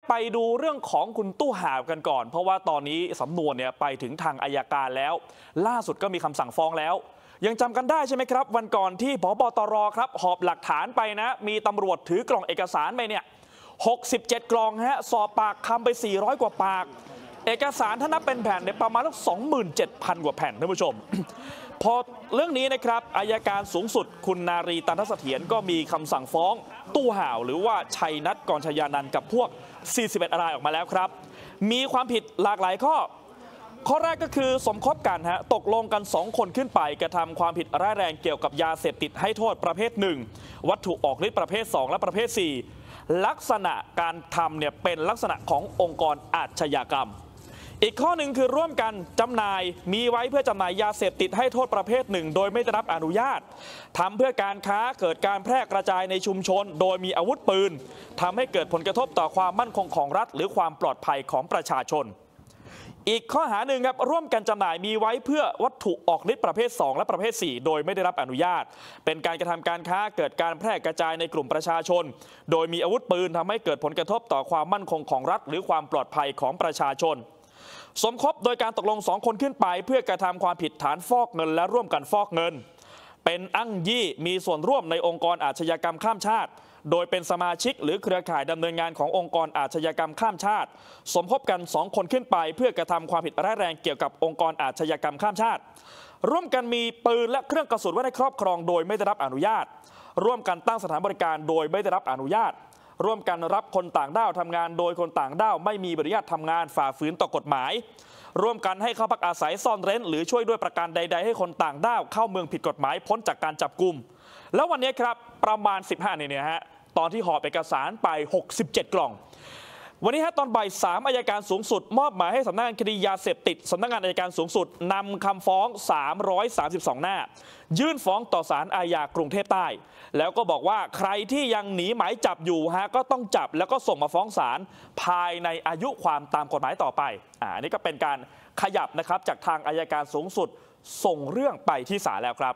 ไปดูเรื่องของคุณตู้ห่าวกันก่อนเพราะว่าตอนนี้สำนวนเนี่ยไปถึงทางอัยการแล้วล่าสุดก็มีคำสั่งฟ้องแล้วยังจำกันได้ใช่ไหมครับวันก่อนที่ผบ.ตร.ครับหอบหลักฐานไปนะมีตำรวจถือกล่องเอกสารไปเนี่ย67 กล่องฮะสอบปากคำไป400 กว่าปากเอกสารถ้านับเป็นแผ่นเนี่ยประมาณ27,000 กว่าแผ่นท่านผู้ชม พอเรื่องนี้นะครับอัยการสูงสุดคุณนารีตันทเสถียรก็มีคำสั่งฟ้องตู้ห่าวหรือว่าชัยนัทกรชยานันท์กับพวก41 รายออกมาแล้วครับมีความผิดหลากหลายข้อแรกก็คือสมคบกันฮะตกลงกัน2 คนขึ้นไปกระทำความผิดร้ายแรงเกี่ยวกับยาเสพติดให้โทษประเภท1วัตถุออกฤทธิ์ประเภท2และประเภท4ลักษณะการทำเนี่ยเป็นลักษณะขององค์กรอาชญากรรมอีกข้อหนึ่งคือร่วมกันจำหน่ายมีไว้เพื่อจำหน่ายยาเสพติดให้โทษประเภท1โดยไม่ได้รับอนุญาตทำเพื่อการค้าเกิดการแพร่กระจายในชุมชนโดยมีอาวุธปืนทำให้เกิดผลกระทบต่อความมั่นคงของรัฐหรือความปลอดภัยของประชาชนอีกข้อหาหนึ่งครับร่วมกันจำหน่ายมีไว้เพื่อวัตถุออกฤทธิ์ประเภท2และประเภท4โดยไม่ได้รับอนุญาตเป็นการกระทำการค้าเกิดการแพร่กระจายในกลุ่มประชาชนโดยมีอาวุธปืนทำให้เกิดผลกระทบต่อความมั่นคงของรัฐหรือความปลอดภัยของประชาชนสมคบโดยการตกลง2 คนขึ้นไปเพื่อกระทำความผิดฐานฟอกเงินและร่วมกันฟอกเงินเป็นอ้างยี่มีส่วนร่วมในองค์กรอาชญากรรมข้ามชาติโดยเป็นสมาชิกหรือเครือข่ายดำเนินงานขององค์กรอาชญากรรมข้ามชาติสมคบกัน2 คนขึ้นไปเพื่อกระทำความผิดร้ายแรงเกี่ยวกับองค์กรอาชญากรรมข้ามชาติร่วมกันมีปืนและเครื่องกระสุนไว้ในครอบครองโดยไม่ได้รับอนุญาตร่วมกันตั้งสถานบริการโดยไม่ได้รับอนุญาตร่วมกันรับคนต่างด้าวทำงานโดยคนต่างด้าวไม่มีใบอนุญาตทำงานฝ่าฝืนต่อกฎหมายร่วมกันให้เข้าพักอาศัยซ่อนเร้นหรือช่วยด้วยประการใดๆให้คนต่างด้าวเข้าเมืองผิดกฎหมายพ้นจากการจับกุมแล้ววันนี้ครับประมาณ15เนี่ยฮะตอนที่หอบเอกสารไป67 กล่องวันนี้ตอนบ่าย3อัยการสูงสุดมอบหมายให้สำนักงานคดียาเสพติดสำนักงานอัยการสูงสุดนำคำฟ้อง332 หน้ายื่นฟ้องต่อศาลอาญากรุงเทพใต้แล้วก็บอกว่าใครที่ยังหนีหมายจับอยู่ก็ต้องจับแล้วก็ส่งมาฟ้องศาลภายในอายุความตามกฎหมายต่อไปอันนี้ก็เป็นการขยับนะครับจากทางอัยการสูงสุดส่งเรื่องไปที่ศาลแล้วครับ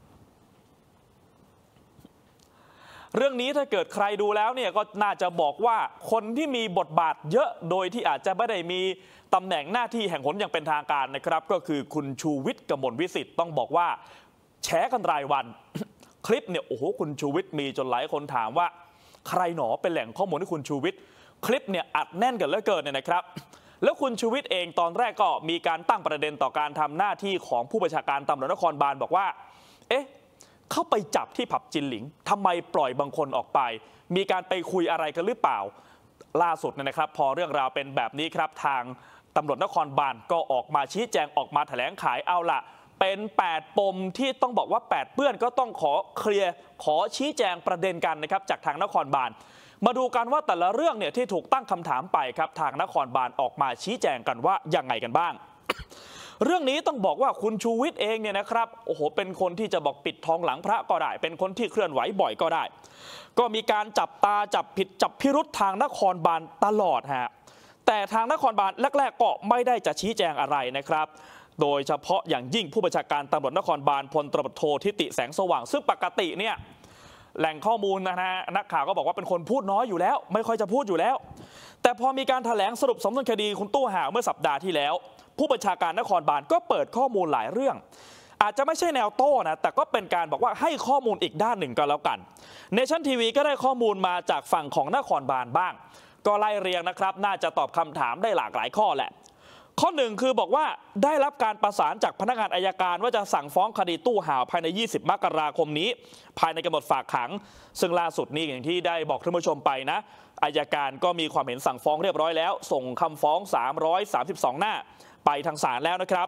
เรื่องนี้ถ้าเกิดใครดูแล้วเนี่ยก็น่าจะบอกว่าคนที่มีบทบาทเยอะโดยที่อาจจะไม่ได้มีตำแหน่งหน้าที่แห่งหนอย่างเป็นทางการนะครับก็คือคุณชูวิทย์กมลวิสิทธิ์ต้องบอกว่าแฉกันรายวัน คลิปเนี่ยโอ้โหคุณชูวิทย์มีจนหลายคนถามว่าใครหนอเป็นแหล่งข้อมูลให้คุณชูวิทย์คลิปเนี่ยอัดแน่นกันเหลือเกินเนี่ยนะครับแล้วคุณชูวิทย์เองตอนแรกก็มีการตั้งประเด็นต่อการทำหน้าที่ของผู้บัญชาการตำรวจนครบาลบอกว่าเข้าไปจับที่ผับจินหลิงทำไมปล่อยบางคนออกไปมีการไปคุยอะไรกันหรือเปล่าล่าสุดนะครับพอเรื่องราวเป็นแบบนี้ครับทางตำรวจนครบาลก็ออกมาชี้แจงออกมาแถลงขายเอาล่ะเป็น8 ปมที่ต้องบอกว่า8เปื้อนก็ต้องขอเคลียร์ขอชี้แจงประเด็นกันนะครับจากทางนครบาลมาดูกันว่าแต่ละเรื่องเนี่ยที่ถูกตั้งคำถามไปครับทางนครบาลออกมาชี้แจงกันว่ายังไงกันบ้างเรื่องนี้ต้องบอกว่าคุณชูวิทย์เองเนี่ยนะครับโอ้โหเป็นคนที่จะบอกปิดทองหลังพระก็ได้เป็นคนที่เคลื่อนไหวบ่อยก็ได้ก็มีการจับตาจับผิดจับพิรุธทางนครบาลตลอดฮะแต่ทางนครบาลแรกๆก็ไม่ได้จะชี้แจงอะไรนะครับโดยเฉพาะอย่างยิ่งผู้บัญชาการตำรวจนครบาลพลตำรวจโททิติแสงสว่างซึ่งปกติเนี่ยแหล่งข้อมูลนะฮะนักข่าวก็บอกว่าเป็นคนพูดน้อยอยู่แล้วไม่ค่อยจะพูดอยู่แล้วแต่พอมีการแถลงสรุปสำนวนคดีคุณตู้ห่าวเมื่อสัปดาห์ที่แล้วผู้บัญชาการนครบาลก็เปิดข้อมูลหลายเรื่องอาจจะไม่ใช่แนวโต้นะแต่ก็เป็นการบอกว่าให้ข้อมูลอีกด้านหนึ่งก็แล้วกันเนชั่นทีวีก็ได้ข้อมูลมาจากฝั่งของนครบาลบ้างก็ไล่เรียงนะครับน่าจะตอบคำถามได้หลากหลายข้อแหละข้อหนึ่งคือบอกว่าได้รับการประสานจากพนักงานอัยการว่าจะสั่งฟ้องคดีตู้ห่าวภายใน20 มกราคมนี้ภายในกำหนดฝากขังซึ่งล่าสุดนี้อย่างที่ได้บอกท่านผู้ชมไปนะอัยการก็มีความเห็นสั่งฟ้องเรียบร้อยแล้วส่งคำฟ้อง332 หน้าไปทางศาลแล้วนะครับ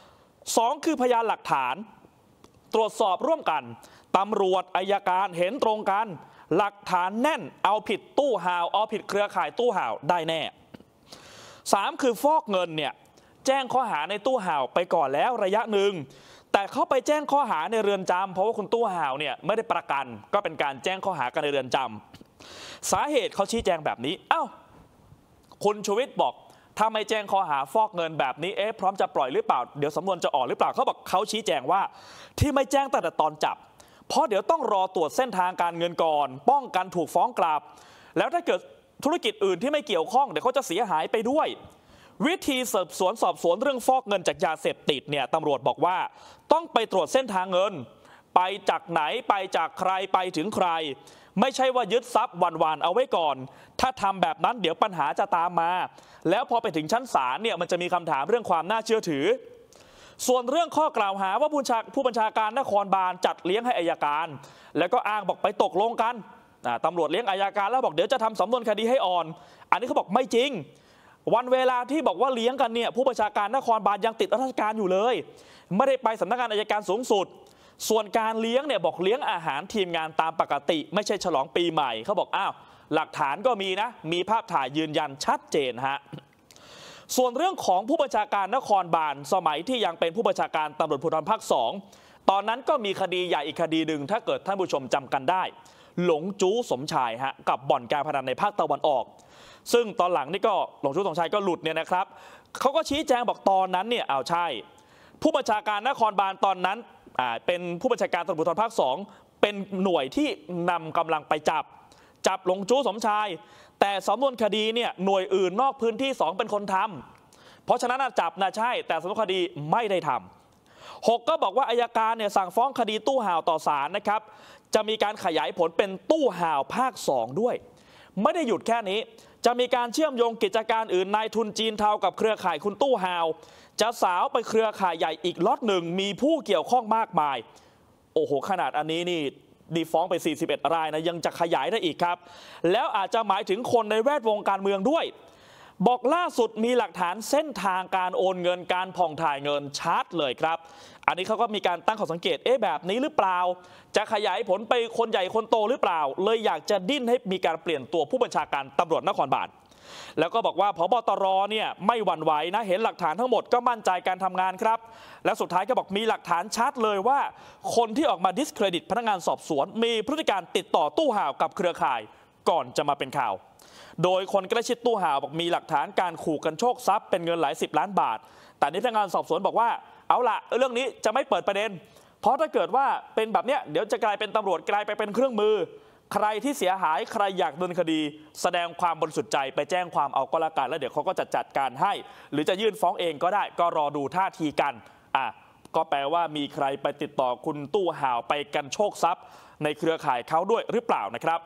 2คือพยานหลักฐานตรวจสอบร่วมกันตำรวจอัยการเห็นตรงกันหลักฐานแน่นเอาผิดตู้ห่าวเอาผิดเครือข่ายตู้ห่าวได้แน่3คือฟอกเงินเนี่ยแจ้งข้อหาในตู้ห่าวไปก่อนแล้วระยะหนึ่งแต่เขาไปแจ้งข้อหาในเรือนจำเพราะว่าคุณตู้ห่าวเนี่ยไม่ได้ประกันก็เป็นการแจ้งข้อหากันในเรือนจำสาเหตุเขาชี้แจงแบบนี้คุณชูวิทย์บอกถ้าไม่แจ้งข้อหาฟอกเงินแบบนี้พร้อมจะปล่อยหรือเปล่าเดี๋ยวสำนวนจะออกหรือเปล่าเขาบอกเขาชี้แจงว่าที่ไม่แจ้งตั้งแต่ตอนจับเพราะเดี๋ยวต้องรอตรวจเส้นทางการเงินก่อนป้องกันถูกฟ้องกลับแล้วถ้าเกิดธุรกิจอื่นที่ไม่เกี่ยวข้องเดี๋ยวเขาจะเสียหายไปด้วยวิธีสืบสวนสอบสวนเรื่องฟอกเงินจากยาเสพติดเนี่ยตำรวจบอกว่าต้องไปตรวจเส้นทางเงินไปจากไหนไปจากใครไปถึงใครไม่ใช่ว่ายึดทรัพย์วันๆเอาไว้ก่อนถ้าทำแบบนั้นเดี๋ยวปัญหาจะตามมาแล้วพอไปถึงชั้นศาลเนี่ยมันจะมีคำถามเรื่องความน่าเชื่อถือส่วนเรื่องข้อกล่าวหาว่าผู้บัญชาการนครบาลจัดเลี้ยงให้อัยการแล้วก็อ้างบอกไปตกลงกันตำรวจเลี้ยงอัยการแล้วบอกเดี๋ยวจะทำสำนวนคดีให้อ่อนอันนี้เขาบอกไม่จริงวันเวลาที่บอกว่าเลี้ยงกันเนี่ยผู้บัญชาการนครบาลยังติดราชการอยู่เลยไม่ได้ไปสำนักงานอัยการสูงสุดส่วนการเลี้ยงเนี่ยบอกเลี้ยงอาหารทีมงานตามปกติไม่ใช่ฉลองปีใหม่เขาบอกอ้าวหลักฐานก็มีนะมีภาพถ่ายยืนยันชัดเจนฮะส่วนเรื่องของผู้บัญชาการนครบาลสมัยที่ยังเป็นผู้บัญชาการตำรวจภูธรภาค2ตอนนั้นก็มีคดีใหญ่อีกคดีหนึ่งถ้าเกิดท่านผู้ชมจำกันได้หลงจู้สมชายฮะกับบ่อนการพนันในภาคตะวันออกซึ่งตอนหลังนี่ก็หลงจู้สมชายก็หลุดเนี่ยนะครับเขาก็ชี้แจงบอกตอนนั้นเนี่ยเอาใช่ผู้บัญชาการนครบาลตอนนั้นเป็นผู้บัญชาการตำรวจภูธรภาค2เป็นหน่วยที่นำกำลังไปจับหลงจู้สมชายแต่สำนวนคดีเนี่ยหน่วยอื่นนอกพื้นที่2เป็นคนทำเพราะฉะนั้นจับนะใช่แต่สำนวนคดีไม่ได้ทำ6ก็บอกว่าอัยการเนี่ยสั่งฟ้องคดีตู้ห่าวต่อศาลนะครับจะมีการขยายผลเป็นตู้ห่าวภาค2ด้วยไม่ได้หยุดแค่นี้จะมีการเชื่อมโยงกิจการอื่นนายทุนจีนเทากับเครือข่ายคุณตู้ห่าวจะสาวไปเครือข่ายใหญ่อีกล็อตหนึ่งมีผู้เกี่ยวข้องมากมายโอ้โหขนาดอันนี้นี่ดีฟ้องไป41รายนะยังจะขยายได้อีกครับแล้วอาจจะหมายถึงคนในแวดวงการเมืองด้วยบอกล่าสุดมีหลักฐานเส้นทางการโอนเงินการผ่องถ่ายเงินชัดเลยครับอันนี้เขาก็มีการตั้งข้อสังเกตแบบนี้หรือเปล่าจะขยายผลไปคนใหญ่คนโตหรือเปล่าเลยอยากจะดิ้นให้มีการเปลี่ยนตัวผู้บัญชาการตำรวจนครบาลแล้วก็บอกว่าผบ.ตร.เนี่ยไม่หวั่นไหวนะเห็นหลักฐานทั้งหมดก็มั่นใจการทำงานครับและสุดท้ายก็บอกมีหลักฐานชัดเลยว่าคนที่ออกมาดิสเครดิตพนักงานสอบสวนมีพฤติการติดต่อตู้ห่าวกับเครือข่ายก่อนจะมาเป็นข่าวโดยคนใกล้ชิดตู้ห่าวบอกมีหลักฐานการขู่กันโชคทรัพย์เป็นเงินหลาย10 ล้านบาทแต่พนักงานสอบสวนบอกว่าเอาละเรื่องนี้จะไม่เปิดประเด็นเพราะถ้าเกิดว่าเป็นแบบเนี้ยเดี๋ยวจะกลายเป็นตำรวจกลายไปเป็นเครื่องมือใครที่เสียหายใครอยากดำเนินคดีแสดงความบริสุทธิ์ใจไปแจ้งความเอาก็แล้วกันแล้วเดี๋ยวเขาก็จัดการให้หรือจะยื่นฟ้องเองก็ได้ก็รอดูท่าทีกันก็แปลว่ามีใครไปติดต่อคุณตู้ห่าวไปกันโชคทรัพย์ในเครือข่ายเขาด้วยหรือเปล่านะครับ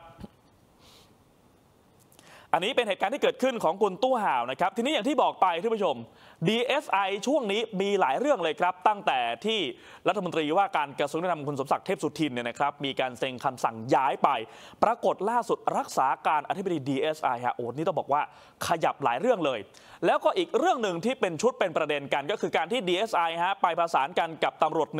อันนี้เป็นเหตุการณ์ที่เกิดขึ้นของคุณตู้ห่าวนะครับทีนี้อย่างที่บอกไปท่านผู้ชม DSI ช่วงนี้มีหลายเรื่องเลยครับตั้งแต่ที่รัฐมนตรีว่าการกระทรวงยุติธรรมคุณสมศักดิ์เทพสุทินเนี่ยนะครับมีการเซ็นคำสั่งย้ายไปปรากฏล่าสุดรักษาการอธิบดี DSI ฮะโอ้นี่ต้องบอกว่าขยับหลายเรื่องเลยแล้วก็อีกเรื่องหนึ่งที่เป็นชุดเป็นประเด็นกันก็คือการที่ DSI ฮะไปประสานกันกับตำรวจ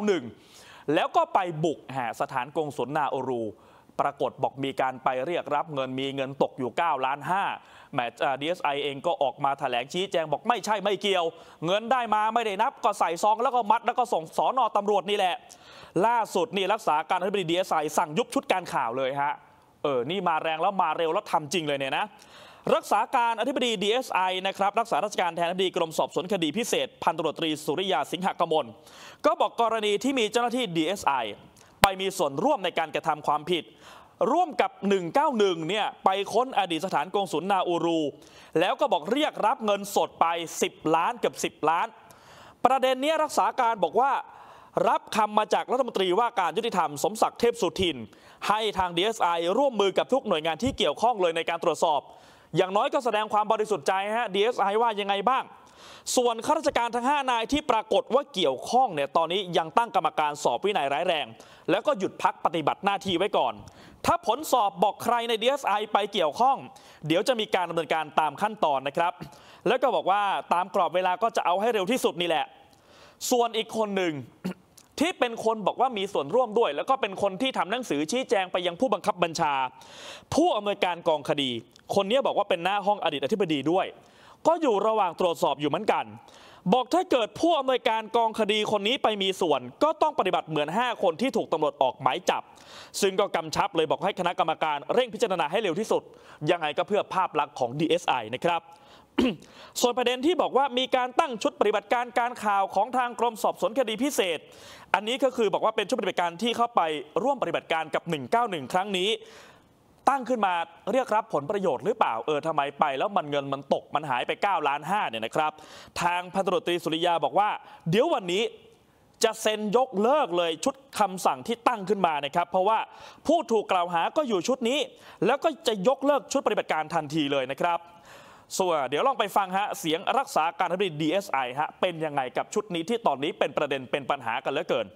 191แล้วก็ไปบุกสถานกงสุลนาอูรูปรากฏบอกมีการไปเรียกรับเงินมีเงินตกอยู่9.5 ล้านแม้ DSI เองก็ออกมาแถลงชี้แจงบอกไม่ใช่ไม่เกี่ยวเงินได้มาไม่ได้นับก็ใส่ซองแล้วก็มัดแล้วก็ส่งสน.ตำรวจนี่แหละล่าสุดนี่รักษาการอธิบดี DSI สั่งยุบชุดการข่าวเลยฮะนี่มาแรงแล้วมาเร็วแล้วทำจริงเลยเนี่ยนะรักษาการอธิบดี DSI นะครับรักษาราชการแทนอธิบดีกรมสอบสวนคดีพิเศษพันตำรวจตรีสุริยาสิงหกมลก็บอกกรณีที่มีเจ้าหน้าที่ DSIไปมีส่วนร่วมในการกระทำความผิดร่วมกับ191เนี่ยไปค้นอดีตสถานกงสุลนาอูรูแล้วก็บอกเรียกรับเงินสดไป10 ล้านกับ10 ล้านประเด็นนี้รักษาการบอกว่ารับคำมาจากรัฐมนตรีว่าการยุติธรรมสมศักดิ์เทพสุทินให้ทาง DSI ร่วมมือกับทุกหน่วยงานที่เกี่ยวข้องเลยในการตรวจสอบอย่างน้อยก็แสดงความบริสุทธิ์ใจฮะ DSI ว่ายังไงบ้างส่วนข้าราชการทั้ง5 นายที่ปรากฏว่าเกี่ยวข้องเนี่ยตอนนี้ยังตั้งกรรมการสอบวินัยร้ายแรงแล้วก็หยุดพักปฏิบัติหน้าที่ไว้ก่อนถ้าผลสอบบอกใครใน DSI ไปเกี่ยวข้องเดี๋ยวจะมีการดำเนินการตามขั้นตอนนะครับแล้วก็บอกว่าตามกรอบเวลาก็จะเอาให้เร็วที่สุดนี่แหละส่วนอีกคนหนึ่ง ที่เป็นคนบอกว่ามีส่วนร่วมด้วยแล้วก็เป็นคนที่ทำหนังสือชี้แจงไปยังผู้บังคับบัญชาผู้อำนวยการกองคดีคนนี้บอกว่าเป็นหน้าห้องอดีตอธิบดีด้วยก็อยู่ระหว่างตรวจสอบอยู่เหมือนกันบอกถ้าเกิดผู้อำนวยการกองคดีคนนี้ไปมีส่วนก็ต้องปฏิบัติเหมือน5 คนที่ถูกตำรวจออกหมายจับซึ่งก็กำชับเลยบอกให้คณะกรรมการเร่งพิจารณาให้เร็วที่สุดยังไงก็เพื่อภาพลักษณ์ของ DSI นะครับ ส่วนประเด็นที่บอกว่ามีการตั้งชุดปฏิบัติการการข่าวของทางกรมสอบสวนคดีพิเศษอันนี้ก็คือบอกว่าเป็นชุดปฏิบัติการที่เข้าไปร่วมปฏิบัติการกับ191ครั้งนี้ตั้งขึ้นมาเรียกรับผลประโยชน์หรือเปล่าทำไมไปแล้วเงินมันตกมันหายไป9.5 ล้านเนี่ยนะครับทางพันตำรวจตรีสุริยาบอกว่าเดี๋ยววันนี้จะเซ็นยกเลิกเลยชุดคำสั่งที่ตั้งขึ้นมานะครับเพราะว่าผู้ถูกกล่าวหาก็อยู่ชุดนี้แล้วก็จะยกเลิกชุดปฏิบัติการทันทีเลยนะครับส่วนเดี๋ยวลองไปฟังฮะเสียงรักษาการอธิบดี DSI ฮะเป็นยังไงกับชุดนี้ที่ตอนนี้เป็นประเด็นเป็นปัญหากันเหลือเกิน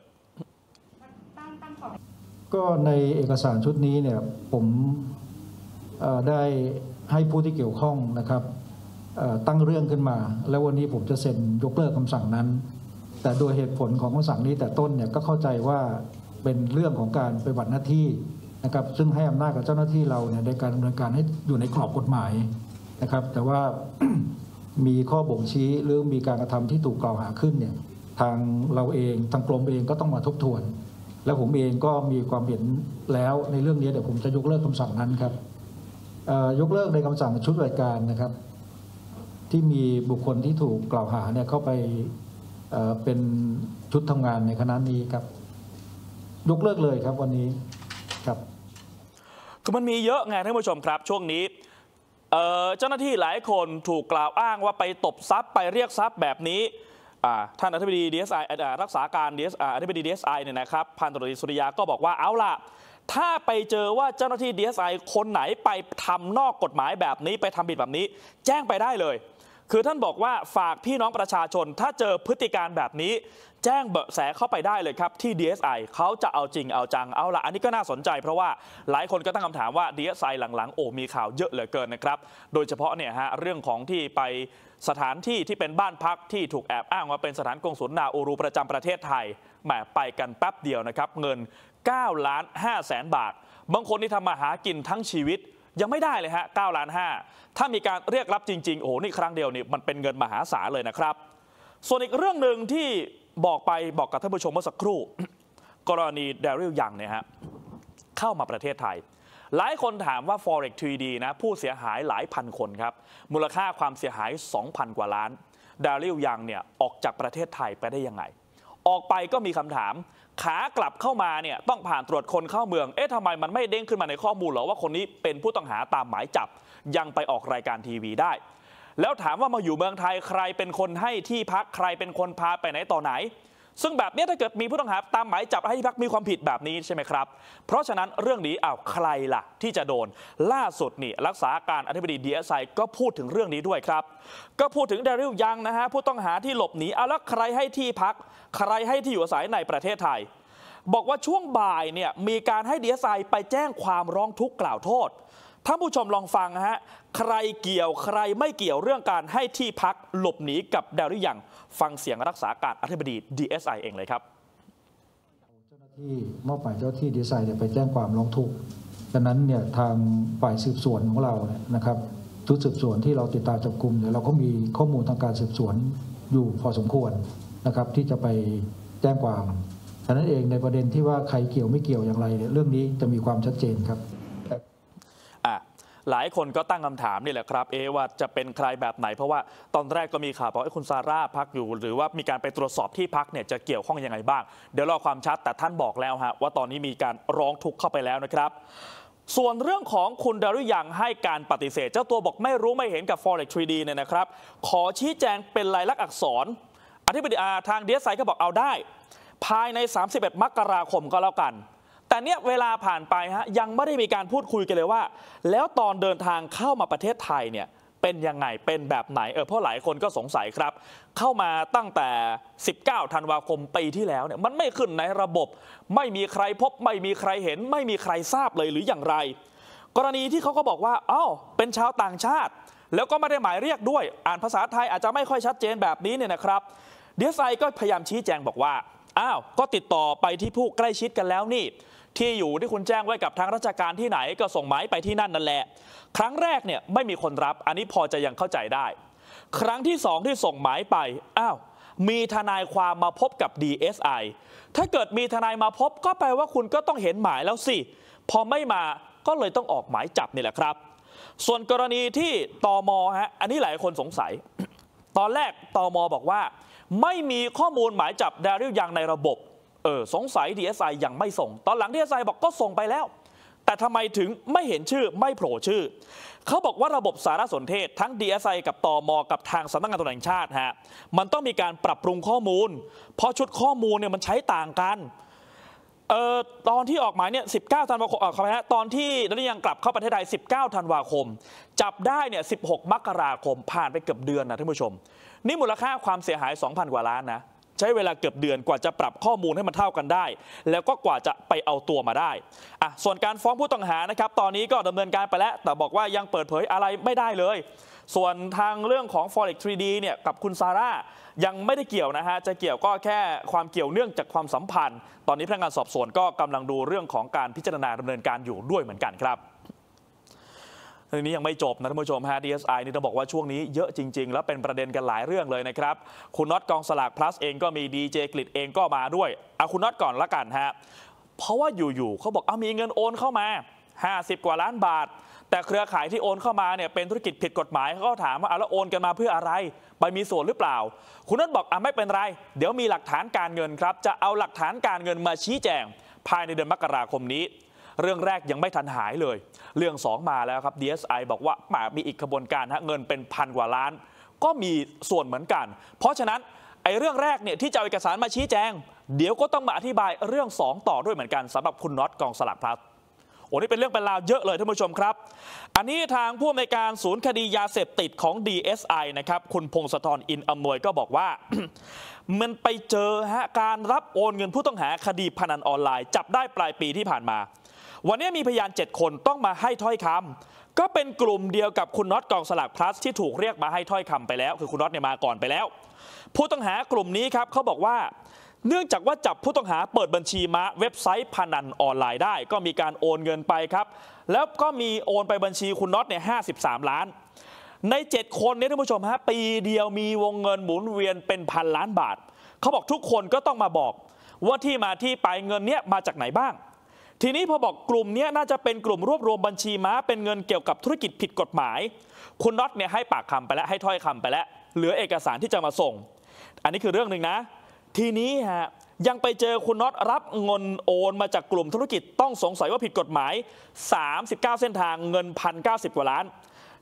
ก็ในเอกสารชุดนี้เนี่ยผมได้ให้ผู้ที่เกี่ยวข้องนะครับตั้งเรื่องขึ้นมาแล้ววันนี้ผมจะเซ็นยกเลิกคำสั่งนั้นแต่โดยเหตุผลของคำสั่งนี้แต่ต้นเนี่ยก็เข้าใจว่าเป็นเรื่องของการปฏิบัติหน้าที่นะครับซึ่งให้อำนาจกับเจ้าหน้าที่เราเนี่ยในการดำเนินการให้อยู่ในกรอบกฎหมายนะครับแต่ว่า มีข้อบ่งชี้หรือมีการกระทำที่ถูกกล่าวหาขึ้นเนี่ยทางเราเองทางกรมเองก็ต้องมาทบทวนแล้วผมเองก็มีความเห็นแล้วในเรื่องนี้เดี๋ยวผมจะยกเลิกคำสั่งนั้นครับยกเลิกในคำสั่งชุดรายการนะครับที่มีบุคคลที่ถูกกล่าวหาเนี่ยเข้าไปเป็นชุดทำงานในคณะนี้ครับยกเลิกเลยครับวันนี้ครับคือมันมีเยอะไงท่านผู้ชมครับช่วงนี้เจ้าหน้าที่หลายคนถูกกล่าวอ้างว่าไปตบทรัพย์ไปเรียกทรัพย์แบบนี้ท่านอธิบดี DSI รักษาการ อธิบดี DSI เนี่ยนะครับพันตำรวจตรีสุริยาก็บอกว่าเอาล่ะถ้าไปเจอว่าเจ้าหน้าที่ DSI คนไหนไปทำนอกกฎหมายแบบนี้ไปทำผิดแบบนี้แจ้งไปได้เลยคือท่านบอกว่าฝากพี่น้องประชาชนถ้าเจอพฤติการแบบนี้แจ้งเบาะแสเข้าไปได้เลยครับที่ DSI เขาจะเอาจริงเอาจังเอาละอันนี้ก็น่าสนใจเพราะว่าหลายคนก็ตั้งคำถามว่า DSI หลังๆมีข่าวเยอะเหลือเกินนะครับโดยเฉพาะเนี่ยฮะเรื่องของที่ไปสถานที่ที่เป็นบ้านพักที่ถูกแอบอ้างว่าเป็นสถานกงสุลนาอูรูประจำประเทศไทยแหมไปกันแป๊บเดียวนะครับเงิน9.5 ล้านบาทบางคนที่ทำมาหากินทั้งชีวิตยังไม่ได้เลยฮะ9.5 ล้านถ้ามีการเรียกรับจริงๆโอ้โหนี่ครั้งเดียวนี่มันเป็นเงินมหาศาลเลยนะครับส่วนอีกเรื่องหนึ่งที่บอกกับท่านผู้ชมเมื่อสักครู่ กรณีแดริลยังเนี่ยฮะเข้ามาประเทศไทยหลายคนถามว่า Forex 3D นะผู้เสียหายหลายพันคนครับมูลค่าความเสียหาย 2,000 กว่าล้านแดริลยังเนี่ยออกจากประเทศไทยไปได้ยังไงออกไปก็มีคำถามขากลับเข้ามาเนี่ยต้องผ่านตรวจคนเข้าเมืองทำไมมันไม่เด้งขึ้นมาในข้อมูลหรอว่าคนนี้เป็นผู้ต้องหาตามหมายจับยังไปออกรายการทีวีได้แล้วถามว่ามาอยู่เมืองไทยใครเป็นคนให้ที่พักใครเป็นคนพาไปไหนต่อไหนซึ่งแบบนี้ถ้าเกิดมีผู้ต้องหาตามหมายจับให้ที่พักมีความผิดแบบนี้ใช่ไหมครับเพราะฉะนั้นเรื่องนี้ใครล่ะที่จะโดนล่าสุดนี่รักษาการอธิบดี DSI ก็พูดถึงเรื่องนี้ด้วยครับก็พูดถึงแดริลยังนะฮะผู้ต้องหาที่หลบหนีแล้วใครให้ที่พักใครให้ที่อยู่อาศัยในประเทศไทยบอกว่าช่วงบ่ายเนี่ยมีการให้ DSI ไปแจ้งความร้องทุกข์กล่าวโทษท่านผู้ชมลองฟังฮะใครเกี่ยวใครไม่เกี่ยวเรื่องการให้ที่พักหลบหนีกับแดริลยังฟังเสียงรักษาการอธิบดี DSI เองเลยครับเจ้าหน้าที่มอบหมายเจ้าที่ DSI ไปแจ้งความร้องทุกข์ดังนั้นเนี่ยทางฝ่ายสืบสวนของเราเนี่ยนะครับชุดสืบสวนที่เราติดตามจับกุมเนี่ยเราก็มีข้อมูลทางการสืบสวนอยู่พอสมควรนะครับที่จะไปแจ้งความฉะนั้นเองในประเด็นที่ว่าใครเกี่ยวไม่เกี่ยวอย่างไรเรื่องนี้จะมีความชัดเจนครับหลายคนก็ตั้งคำถามนี่แหละครับว่าจะเป็นใครแบบไหนเพราะว่าตอนแรกก็มีข่าวบอกคุณซาร่าพักอยู่หรือว่ามีการไปตรวจสอบที่พักเนี่ยจะเกี่ยวข้องยังไงบ้างเดี๋ยวรอความชัดแต่ท่านบอกแล้วฮะว่าตอนนี้มีการร้องทุกข์เข้าไปแล้วนะครับส่วนเรื่องของคุณแดริลยังให้การปฏิเสธเจ้าตัวบอกไม่รู้ไม่เห็นกับ Forex 3D เนี่ยนะครับขอชี้แจงเป็นลายลักษณ์อักษรอธิบดีทาง DSI ก็บอกเอาได้ภายใน31 มกราคมก็แล้วกันแต่เนี่ยเวลาผ่านไปฮะยังไม่ได้มีการพูดคุยกันเลยว่าแล้วตอนเดินทางเข้ามาประเทศไทยเนี่ยเป็นยังไงเป็นแบบไหนเพราะหลายคนก็สงสัยครับเข้ามาตั้งแต่19 ธันวาคมปีที่แล้วเนี่ยมันไม่ขึ้นในระบบไม่มีใครพบไม่มีใครเห็นไม่มีใครทราบเลยหรืออย่างไรกรณีที่เขาก็บอกว่าเป็นชาวต่างชาติแล้วก็ไม่ได้หมายเรียกด้วยอ่านภาษาไทยอาจจะไม่ค่อยชัดเจนแบบนี้เนี่ยนะครับDSIก็พยายามชี้แจงบอกว่าก็ติดต่อไปที่ผู้ใกล้ชิดกันแล้วนี่ที่อยู่ที่คุณแจ้งไว้กับทางราชการที่ไหนก็ส่งหมายไปที่นั่นนั่นแหละครั้งแรกเนี่ยไม่มีคนรับอันนี้พอจะยังเข้าใจได้ครั้งที่2ที่ส่งหมายไปมีทนายความมาพบกับ DSI ถ้าเกิดมีทนายมาพบก็แปลว่าคุณก็ต้องเห็นหมายแล้วสิพอไม่มาก็เลยต้องออกหมายจับนี่แหละครับส่วนกรณีที่ตม.อันนี้หลายคนสงสัยตอนแรกตม.บอกว่าไม่มีข้อมูลหมายจับแดริลยังในระบบสงสัย DSI ยังไม่ส่งตอนหลัง DSI บอกก็ส่งไปแล้วแต่ทำไมถึงไม่เห็นชื่อไม่โผล่ชื่อเขาบอกว่าระบบสารสนเทศทั้ง DSI กับตม.กับทางสำนักงานตำรวจแห่งชาติฮะมันต้องมีการปรับปรุงข้อมูลเพราะชุดข้อมูลเนี่ยมันใช้ต่างกันตอนที่ออกหมายเนี่ย19 ธันวาคมตอนที่นักยังกลับเข้าประเทศไทย19 ธันวาคมจับได้เนี่ย16 มกราคมผ่านไปเกือบเดือนนะท่านผู้ชมนี่มูลค่าความเสียหาย 2,000 กว่าล้านนะใช้เวลาเกือบเดือนกว่าจะปรับข้อมูลให้มันเท่ากันได้แล้วก็กว่าจะไปเอาตัวมาได้ส่วนการฟ้องผู้ต้องหานะครับตอนนี้ก็ดำเนินการไปแล้วแต่บอกว่ายังเปิดเผยอะไรไม่ได้เลยส่วนทางเรื่องของ Forex 3D เนี่ยกับคุณซาร่ายังไม่ได้เกี่ยวนะฮะจะเกี่ยวก็แค่ความเกี่ยวเนื่องจากความสัมพันธ์ตอนนี้พนักงานสอบสวนก็กำลังดูเรื่องของการพิจารณาดำเนินการอยู่ด้วยเหมือนกันครับเรื่องนี้ยังไม่จบนะท่านผู้ชมฮะ DSI นี่ต้องบอกว่าช่วงนี้เยอะจริงๆแล้วเป็นประเด็นกันหลายเรื่องเลยนะครับคุณน็อตกองสลาก plus เองก็มีดีเจกฤษเองก็มาด้วยคุณน็อตก่อนละกันฮะเพราะว่าอยู่ๆเขาบอกมีเงินโอนเข้ามา50 กว่าล้านบาทแต่เครือข่ายที่โอนเข้ามาเนี่ยเป็นธุรกิจผิดกฎหมายเขาก็ถามว่าแล้วโอนกันมาเพื่ออะไรไปมีส่วนหรือเปล่าคุณน็อตบอกไม่เป็นไรเดี๋ยวมีหลักฐานการเงินครับจะเอาหลักฐานการเงินมาชี้แจงภายในเดือนมกราคมนี้เรื่องแรกยังไม่ทันหายเลยเรื่อง2มาแล้วครับ DSI บอกว่ามีอีกขบวนการเงินเป็น1,000 กว่าล้านก็มีส่วนเหมือนกันเพราะฉะนั้นเรื่องแรกเนี่ยที่จะเอาเอกสารมาชี้แจงเดี๋ยวก็ต้องมาอธิบายเรื่อง2ต่อด้วยเหมือนกันสำหรับคุณน็อตกองสลากพลัสนี่เป็นเรื่องเป็นราวเยอะเลยท่านผู้ชมครับอันนี้ทางผู้อำนวยการศูนย์คดียาเสพติดของ DSI นะครับคุณพงศธรอินอำนวยก็บอกว่า มันไปเจอการรับโอนเงินผู้ต้องหาคดีพนันออนไลน์จับได้ปลายปีที่ผ่านมาวันนี้มีพยาน7 คนต้องมาให้ถ้อยคำก็เป็นกลุ่มเดียวกับคุณน็อตกองสลากพลัสที่ถูกเรียกมาให้ถ้อยคำไปแล้วคือคุณน็อตเนี่ยมาก่อนไปแล้วผู้ต้องหากลุ่มนี้ครับเขาบอกว่าเนื่องจากว่าจับผู้ต้องหาเปิดบัญชีม้าเว็บไซต์พนันออนไลน์ได้ก็มีการโอนเงินไปครับแล้วก็มีโอนไปบัญชีคุณน็อตเนี่ย53 ล้านใน7 คนเนี่ยท่านผู้ชมปีเดียวมีวงเงินหมุนเวียนเป็นพันล้านบาทเขาบอกทุกคนก็ต้องมาบอกว่าที่มาที่ไปเงินเนี้ยมาจากไหนบ้างทีนี้พอบอกกลุ่มนี้น่าจะเป็นกลุ่มรวบรวมบัญชีม้าเป็นเงินเกี่ยวกับธุรกิจผิดกฎหมายคุณน็อตเนี่ยให้ปากคำไปแล้วให้ถ้อยคำไปแล้วเหลือเอกสารที่จะมาส่งอันนี้คือเรื่องหนึ่งนะทีนี้ยังไปเจอคุณน็อตรับเงินโอนมาจากกลุ่มธุรกิจต้องสงสัยว่าผิดกฎหมาย39 เส้นทางเงิน 1,090 กว่าล้าน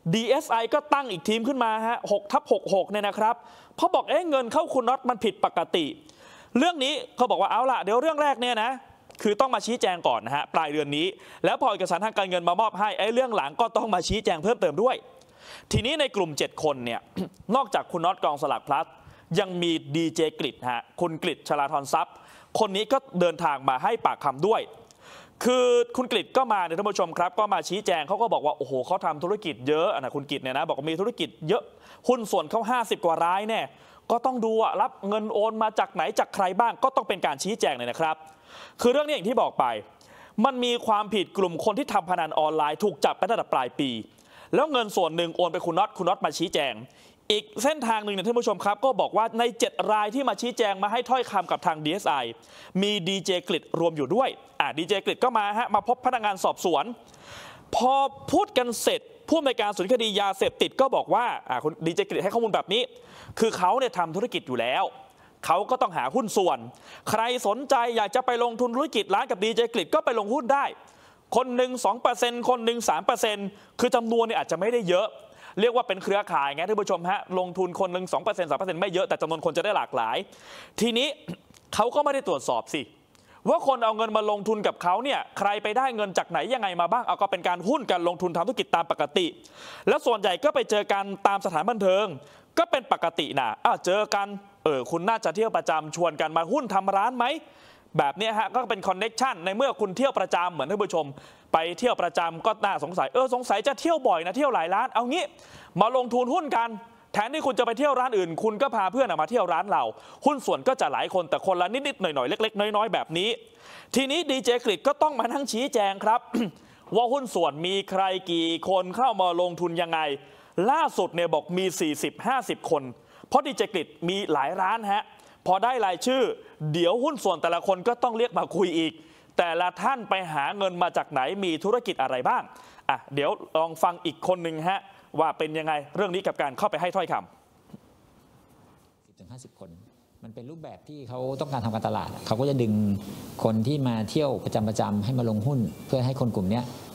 DSI ก็ตั้งอีกทีมขึ้นมา6/66เนี่ยนะครับเพราะบอกเงินเข้าคุณน็อตมันผิดปกติเรื่องนี้เขาบอกว่าเอาล่ะเดี๋ยวเรื่องแรกเนี่ยนะคือต้องมาชี้แจงก่อนปลายเดือนนี้แล้วพอเอกสารทางการเงินมามอบให้เรื่องหลังก็ต้องมาชี้แจงเพิ่มเติมด้วยทีนี้ในกลุ่ม7 คนเนี่ย นอกจากคุณน็อตกองสลากพลัสยังมีดีเจกฤษคุณกฤษชลาธรทรัพย์คนนี้ก็เดินทางมาให้ปากคำด้วยคือคุณกฤษก็มาท่านผู้ชมครับก็มาชี้แจงเขาก็บอกว่าโอ้โหเขาทำธุรกิจเยอะคุณกฤษเนี่ยนะบอกว่ามีธุรกิจเยอะหุ้นส่วนเขา50 กว่ารายเนี่ยก็ต้องดูรับเงินโอนมาจากไหนจากใครบ้างก็ต้องเป็นการชี้แจงเลยนะครับคือเรื่องนี้อย่างที่บอกไปมันมีความผิดกลุ่มคนที่ทำพนันออนไลน์ถูกจับไปตั้งแต่ปลายปีแล้วเงินส่วนหนึ่งโอนไปคุณน็อตมาชี้แจงอีกเส้นทางหนึ่งท่านผู้ชมครับก็บอกว่าใน7 รายที่มาชี้แจงมาให้ถ้อยคำกับทาง DSI มีดีเจกฤษรวมอยู่ด้วยดีเจกฤษก็มาพบพนักงานสอบสวนพอพูดกันเสร็จผู้อำนวยการศูนย์คดียาเสพติดก็บอกว่าคุณดีเจกฤษให้ข้อมูลแบบนี้คือเขาเนี่ยทำธุรกิจอยู่แล้วเขาก็ต้องหาหุ้นส่วนใครสนใจอยากจะไปลงทุนธุรกิจร้านกับดีเจกฤษก็ไปลงหุ้นได้คนหนึ่ง 2% คนหนึ่ง 3% คือจำนวนเนี่ยอาจจะไม่ได้เยอะเรียกว่าเป็นเครือข่ายไงท่านผู้ชมลงทุนคนหนึ่ง 2% 3% ไม่เยอะแต่จำนวนคนจะได้หลากหลายทีนี้เขาก็ไม่ได้ตรวจสอบสิว่าคนเอาเงินมาลงทุนกับเขาเนี่ยใครไปได้เงินจากไหนยังไงมาบ้างก็เป็นการหุ้นกันลงทุนทำธุรกิจตามปกติแล้วส่วนใหญ่ก็ไปเจอกันตามสถานบันเทิงก็เป็นปกตินะเจอกันคุณน่าจะเที่ยวประจำชวนกันมาหุ้นทำร้านไหมแบบนี้ก็เป็นคอนเน็กชันในเมื่อคุณเที่ยวประจำเหมือนท่านผู้ชมไปเที่ยวประจำก็น่าสงสัยสงสัยจะเที่ยวบ่อยนะเที่ยวหลายร้านเอางี้มาลงทุนหุ้นกันแทนที่คุณจะไปเที่ยวร้านอื่นคุณก็พาเพื่อนมาเที่ยวร้านเราหุ้นส่วนก็จะหลายคนแต่คนละนิดๆหน่อยๆเล็กๆน้อยๆแบบนี้ทีนี้ดีเจกฤษก็ต้องมานั่งชี้แจงครับ ว่าหุ้นส่วนมีใครกี่คนเข้ามาลงทุนยังไงล่าสุดเนี่ยบอกมี 40-50 คนเพราะดีเจกฤษมีหลายร้านพอได้รายชื่อเดี๋ยวหุ้นส่วนแต่ละคนก็ต้องเรียกมาคุยอีกแต่ละท่านไปหาเงินมาจากไหนมีธุรกิจอะไรบ้างเดี๋ยวลองฟังอีกคนหนึ่งว่าเป็นยังไงเรื่องนี้กับการเข้าไปให้ถ้อยคำ 10-50 คนมันเป็นรูปแบบที่เขาต้องการทำการตลาดเขาก็จะดึงคนที่มาเที่ยวประจำให้มาลงหุ้นเพื่อให้คนกลุ่มนี้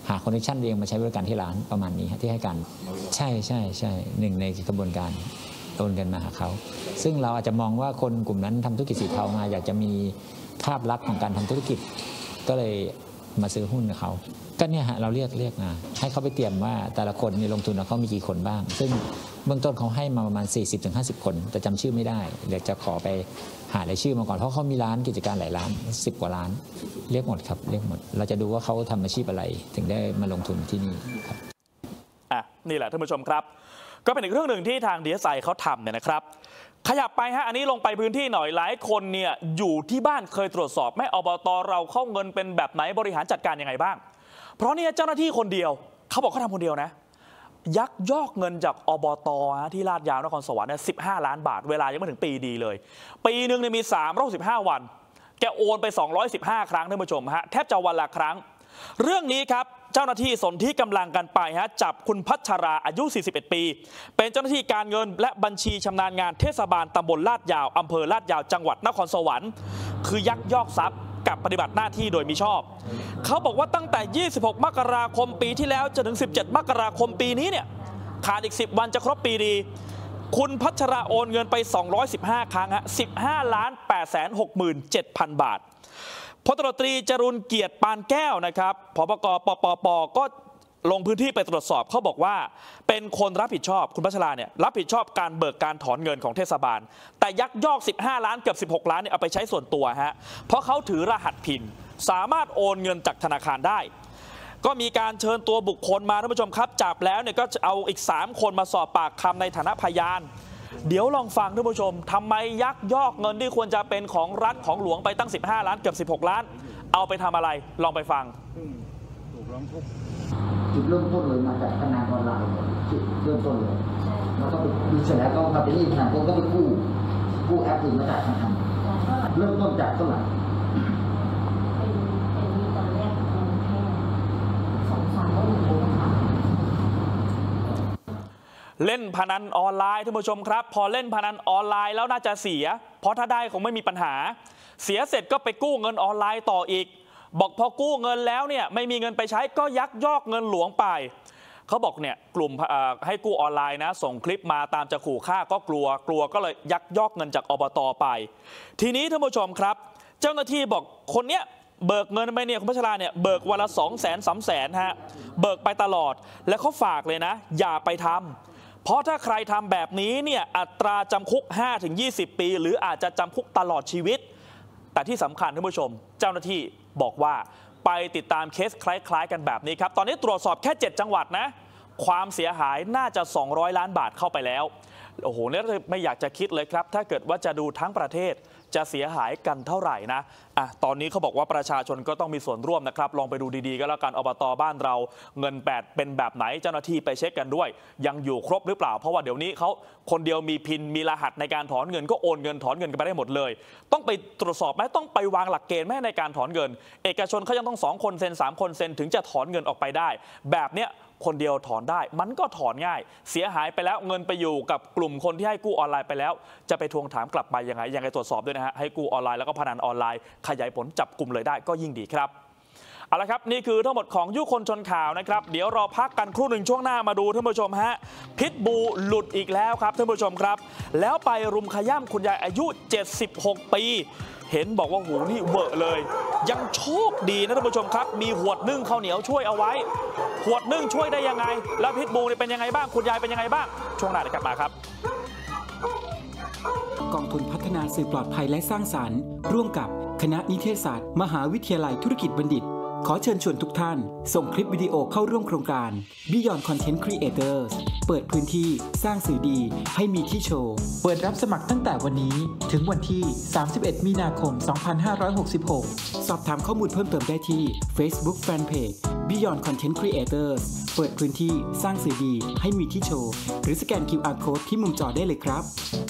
หาคอนเนคชั่นเองมาใช้บริการที่ร้านประมาณนี้ที่ให้กันใช่หนึ่งในกระบวนการโอนเงินมาหาเขาซึ่งเราอาจจะมองว่าคนกลุ่มนั้นทำธุรกิจสีเทามาอยากจะมีภาพลักษณ์ของการทำธุรกิจก็เลยมาซื้อหุ้นกับเขาก็เนี่ยฮะเราเรียกมาให้เขาไปเตรียมว่าแต่ละคนมีลงทุนเขามีกี่คนบ้างซึ่งเบื้องต้นเขาให้มาประมาณ 40-50 คนแต่จำชื่อไม่ได้เดี๋ยวจะขอไปหารายชื่อมาก่อนเพราะเขามีร้านกิจการหลายร้าน10 กว่าร้านเรียกหมดครับเรียกหมดเราจะดูว่าเขาทำอาชีพอะไรถึงได้มาลงทุนที่นี่ครับนี่แหละท่านผู้ชมครับก็เป็นอีกเรื่องหนึ่งที่ทาง DSI เขาทำเนี่ยนะครับขยับไปฮะอันนี้ลงไปพื้นที่หน่อยหลายคนเนี่ยอยู่ที่บ้านเคยตรวจสอบไหมอบต.เราเข้าเงินเป็นแบบไหนบริหารจัดการยังไงบ้างเพราะเนี่ยเจ้าหน้าที่คนเดียวเขาบอกเขาทำคนเดียวนะยักยอกเงินจากอบต.ที่ลาดยาวนครสวรรค์เนี่ย15 ล้านบาทเวลายังไม่ถึงปีดีเลยปีหนึ่งเนี่ยมี315 วันแกโอนไป215 ครั้งท่านผู้ชมฮะแทบจะวันละครั้งเรื่องนี้ครับเจ้าหน้าที่สนที่กำลังกันไปจับคุณพัชราอายุ 41 ปีเป็นเจ้าหน้าที่การเงินและบัญชีชำนาญงานเทศบาลตำบลลาดยาวอำเภอลาดยาวจังหวัดนครสวรรค์คือยักยอกทรัพย์กับปฏิบัติหน้าที่โดยมิชอบเขาบอกว่าตั้งแต่ 26 มกราคมปีที่แล้วจนถึง 17 มกราคมปีนี้เนี่ยขาดอีก 10 วันจะครบปีดีคุณพัชราโอนเงินไป215 ครั้ง15,867,000 บาทพลตำรวจตรีจรุนเกียรติปานแก้วนะครับผบก.ปป.ก็ลงพื้นที่ไปตรวจสอบเขาบอกว่าเป็นคนรับผิดชอบคุณพัชราเนี่ยรับผิดชอบการเบิกการถอนเงินของเทศบาลแต่ยักยอก15 ล้านเกือบ16 ล้านเนี่ยเอาไปใช้ส่วนตัวเพราะเขาถือรหัสพินสามารถโอนเงินจากธนาคารได้ก็มีการเชิญตัวบุคคลมาท่านผู้ชมครับจับแล้วเนี่ยก็เอาอีก3 คนมาสอบปากคำในฐานะพยานเดี๋ยวลองฟังท่านผู้ชมทำไมยักยอกเงินที่ควรจะเป็นของรัฐของหลวงไปตั้ง15 ล้านเกือบ16 ล้านเอาไปทำอะไรลองไปฟังถูกร้องทุกข์จุดเริ่มต้นเลยมาจากพนันออนไลน์จุดเริ่มต้นเลยแล้วก็ไปมีเสร็จแล้วก็มาเป็นหนี้พนันก็ไปกู้แอปอื่นมาจากธนาคารเริ่มต้นจากเท่าไหร่เป็นมีตอนแรกแค่2-3 ก็อยู่ค่ะเล่นพนันออนไลน์ท่านผู้ชมครับพอเล่นพนันออนไลน์แล้วน่าจะเสียเพราะถ้าได้คงไม่มีปัญหาเสียเสร็จก็ไปกู้เงินออนไลน์ต่ออีกบอกพอกู้เงินแล้วเนี่ยไม่มีเงินไปใช้ก็ยักยอกเงินหลวงไปเขาบอกเนี่ยกลุ่มให้กู้ออนไลน์นะส่งคลิปมาตามจะขู่ฆ่าก็กลัวก็เลยยักยอกเงินจากอบต.ไปทีนี้ท่านผู้ชมครับเจ้าหน้าที่บอกคนเนี้ยเบิกเงินไปเนี่ยคุณพัชราเนี่ยเบิกวันละ200,000-300,000เบิกไปตลอดแล้วเขาฝากเลยนะอย่าไปทำเพราะถ้าใครทำแบบนี้เนี่ยอัตราจำคุก 5-20 ปีหรืออาจจะจำคุกตลอดชีวิตแต่ที่สำคัญท่านผู้ชมเจ้าหน้าที่บอกว่าไปติดตามเคสคล้ายๆกันแบบนี้ครับตอนนี้ตรวจสอบแค่7 จังหวัดนะความเสียหายน่าจะ200 ล้านบาทเข้าไปแล้วโอ้โหเนี่ยไม่อยากจะคิดเลยครับถ้าเกิดว่าจะดูทั้งประเทศจะเสียหายกันเท่าไหร่นะตอนนี้เขาบอกว่าประชาชนก็ต้องมีส่วนร่วมนะครับลองไปดูดีๆก็แล้วกันอบต.บ้านเราเงินเป็นแบบไหนเจ้าหน้าที่ไปเช็คกันด้วยยังอยู่ครบหรือเปล่าเพราะว่าเดี๋ยวนี้เขาคนเดียวมีพินมีรหัสในการถอนเงินก็โอนเงินถอนเงินกันไปได้หมดเลยต้องไปตรวจสอบไหมต้องไปวางหลักเกณฑ์ไหมในการถอนเงินเอกชนเขายังต้อง2 คนเซ็น3 คนเซ็นถึงจะถอนเงินออกไปได้แบบเนี้ยคนเดียวถอนได้มันก็ถอนง่ายเสียหายไปแล้วเงินไปอยู่กับกลุ่มคนที่ให้กู้ออนไลน์ไปแล้วจะไปทวงถามกลับไปยังไงตรวจสอบด้วยนะฮะให้กู้ออนไลน์แล้วก็พนันออนไลน์ขยายผลจับกลุ่มเลยได้ก็ยิ่งดีครับเอาละครับนี่คือทั้งหมดของยุคนชนข่าวนะครับเดี๋ยวเราพักกันครู่หนึ่งช่วงหน้ามาดูท่านผู้ชมพิษบูหลุดอีกแล้วครับท่านผู้ชมครับแล้วไปรุมขย้ำคุณยายอายุ76 ปีเห็นบอกว่าหูนี่เวอะเลยยังโชคดีนะท่านผู้ชมครับมีหวดนึ่งข้าวเหนียวช่วยเอาไว้หวดนึ่งช่วยได้ยังไงแล้วพิษบูเป็นยังไงบ้างคุณยายเป็นยังไงบ้างช่วงหน้าเดี๋ยวกลับมาครับกองทุนพัฒนาสื่อปลอดภัยและสร้างสรรค์ร่วมกับคณะนิเทศศาสตร์มหาวิทยาลัยธุรกิจบัณฑิตขอเชิญชวนทุกท่านส่งคลิปวิดีโอเข้าร่วมโครงการ Beyond Content Creators เปิดพื้นที่สร้างสื่อดีให้มีที่โชว์เปิดรับสมัครตั้งแต่วันนี้ถึงวันที่31 มีนาคม 2566 สอบถามข้อมูลเพิ่มเติมได้ที่ Facebook Fanpage Beyond Content Creators เปิดพื้นที่สร้างสื่อดีให้มีที่โชว์หรือสแกน QR Code ที่มุมจอได้เลยครับ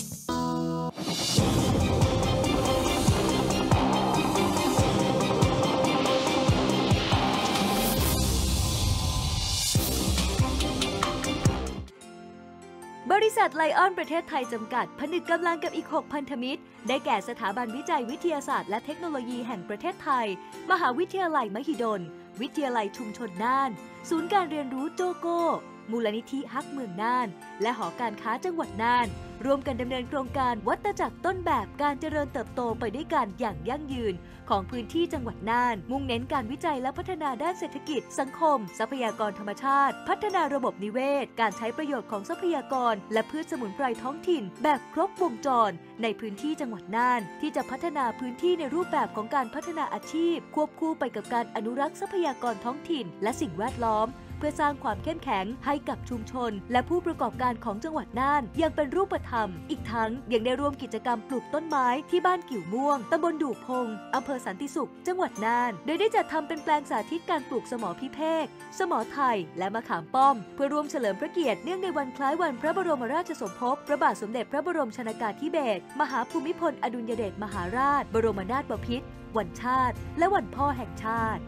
บริษัทไลออนประเทศไทยจำกัดผนึกกำลังกับอีก 6 พันธมิตรได้แก่สถาบันวิจัยวิทยาศาสตร์และเทคโนโลยีแห่งประเทศไทยมหาวิทยาลัยมหิดลวิทยาลัยชุมชนน่าน ศูนย์การเรียนรู้โจโก้มูลนิธิฮักเมืองน่านและหอการค้าจังหวัดน่านร่วมกันดำเนินโครงการวัฏจักรต้นแบบการเจริญเติบโตไปด้วยกันอย่างยั่งยืนของพื้นที่จังหวัดน่านมุ่งเน้นการวิจัยและพัฒนาด้านเศรษฐกิจสังคมทรัพยากรธรรมชาติพัฒนาระบบนิเวศการใช้ประโยชน์ของทรัพยากรและพืชสมุนไพรท้องถิ่นแบบครบวงจรในพื้นที่จังหวัดน่านที่จะพัฒนาพื้นที่ในรูปแบบของการพัฒนาอาชีพควบคู่ไปกับการอนุรักษ์ทรัพยากรท้องถิ่นและสิ่งแวดล้อมเพื่อสร้างความเข้มแข็งให้กับชุมชนและผู้ประกอบการของจังหวัดน่านอย่างเป็นรูปธรรมอีกทั้งยังได้ร่วมกิจกรรมปลูกต้นไม้ที่บ้านกิ่วม่วงตำบลดู่พงอำเภอสันติสุขจังหวัดน่านโดยได้จัดทำเป็นแปลงสาธิตการปลูกสมอพิเภกสมอไทยและมะขามป้อมเพื่อร่วมเฉลิมพระเกียรติเนื่องในวันคล้ายวันพระบรมราชสมภพพระบาทสมเด็จพระบรมชนกาธิเบศรมหาภูมิพลอดุลยเดชมหาราชบรมนาถบพิตรวันชาติและวันพ่อแห่งชาติ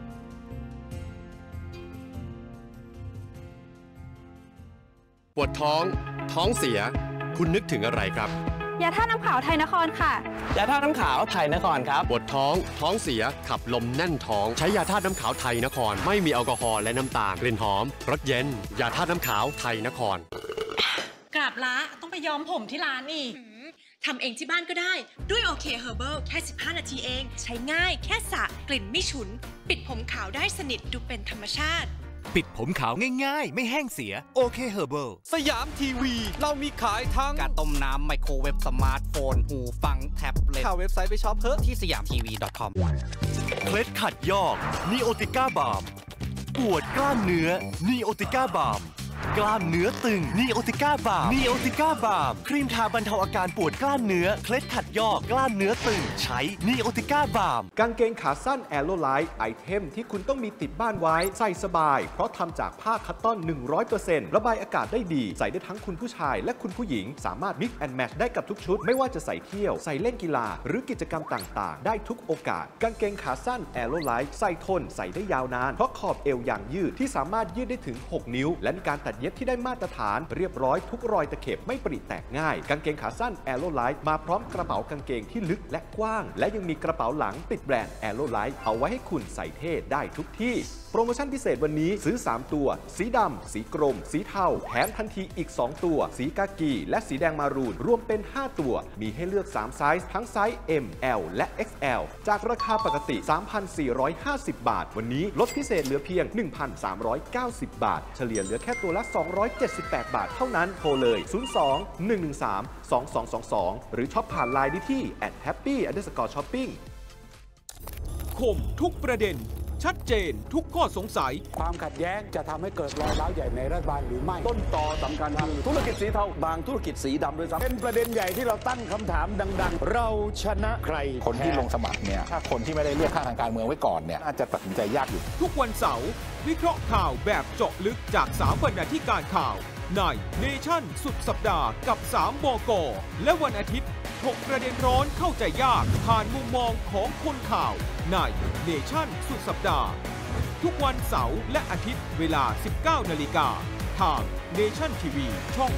ปวดท้องท้องเสียคุณนึกถึงอะไรครับยาธาตุน้ำขาวไทยนครค่ะยาธาตุน้ำขาวไทยนครครับปวดท้องท้องเสียขับลมแน่นท้องใช้ยาธาตุน้ำขาวไทยนครไม่มีแอลกอฮอล์และน้ำตาลกลิ่นหอมรสเย็นยาธาตุน้ำขาวไทยนครกราบละต้องไปย้อมผมที่ร้านอีกทำเองที่บ้านก็ได้ด้วยโอเคเฮอร์เบิลแค่15 นาทีเองใช้ง่ายแค่สระกลิ่นไม่ฉุนปิดผมขาวได้สนิทดูเป็นธรรมชาติปิดผมขาวง่ายๆไม่แห้งเสียโอเคเฮอร์เบิลสยามทีวีเรามีขายทั้งการต้มน้ำไมโครเวฟสมาร์ทโฟนหูฟังแท็บเล็ตเข้าเว็บไซต์ไปช็อปเถอะที่สยามทีวี .com เคล็ดขัดยอกนีโอติก้าบาล์มปวดกล้ามเนื้อนีโอติก้าบาล์มกล้ามเนื้อตึงนีโอติก้าบาล์มนีโอติก้าบาล์มครีมทาบรรเทาอาการปวดกล้ามเนื้อเคล็ดขัดยอกกล้ามเนื้อตึงใช้นีโอติก้าบาล์มกางเกงขาสั้นแอโรไลท์ไอเทมที่คุณต้องมีติดบ้านไว้ใส่สบายเพราะทำจากผ้าคัตตอน 100% ระบายอากาศได้ดีใส่ได้ทั้งคุณผู้ชายและคุณผู้หญิงสามารถ mix and match ได้กับทุกชุดไม่ว่าจะใส่เที่ยวใส่เล่นกีฬาหรือกิจกรรมต่างๆได้ทุกโอกาสกางเกงขาสั้นแอโรไลท์ใส่ทนใส่ได้ยาวนานเพราะขอบเอวอย่างยืดที่สามารถยืดได้ถึง6 นิ้วและมีการตัดเย็บที่ได้มาตรฐานเรียบร้อยทุกรอยตะเข็บไม่ปริแตกง่ายกางเกงขาสั้นแอโรไลท์มาพร้อมกระเป๋ากางเกงที่ลึกและกว้างและยังมีกระเป๋าหลังติดแบรนด์แอโรไลท์เอาไว้ให้คุณใส่เท่ได้ทุกที่โปรโมชั่นพิเศษวันนี้ซื้อ3ตัวสีดำสีกรมสีเทาแถมทันทีอีก2ตัวสีกากีและสีแดงมารูนรวมเป็น5ตัวมีให้เลือก3ไซส์ทั้งไซส์ M L และ XL จากราคาปกติ 3,450 บาทวันนี้ลดพิเศษเหลือเพียง 1,390 บาทเฉลี่ยเหลือแค่ตัวละ278 บาทเท่านั้นโทรเลย02-113-2222หรือช็อปผ่านไลน์ได้ที่ @happy_shopping คมทุกประเด็นชัดเจนทุกข้อสงสัยความขัดแย้งจะทำให้เกิดรอยร้าวใหญ่ในรัฐบาลหรือไม่ต้นต่อสำคัญคือธุรกิจสีเทาบางธุรกิจสีดำด้วยซ้ำเป็นประเด็นใหญ่ที่เราตั้งคำถามดังๆเราชนะใครคนที่ลงสมัครเนี่ยถ้าคนที่ไม่ได้เลือกข้างทางการเมืองไว้ก่อนเนี่ยน่าจะตัดสินใจยากอยู่ทุกวันเสาร์วิเคราะห์ข่าวแบบเจาะลึกจาก3บรรณาธิการข่าวในเนชั่นสุดสัปดาห์กับ3 บก.และวันอาทิตย์6ประเด็นร้อนเข้าใจยากผ่านมุมมองของคนข่าวในเนชั่นสุดสัปดาห์ทุกวันเสาร์และอาทิตย์เวลา 19 นาฬิกาทางเนชั่นทีวีช่อง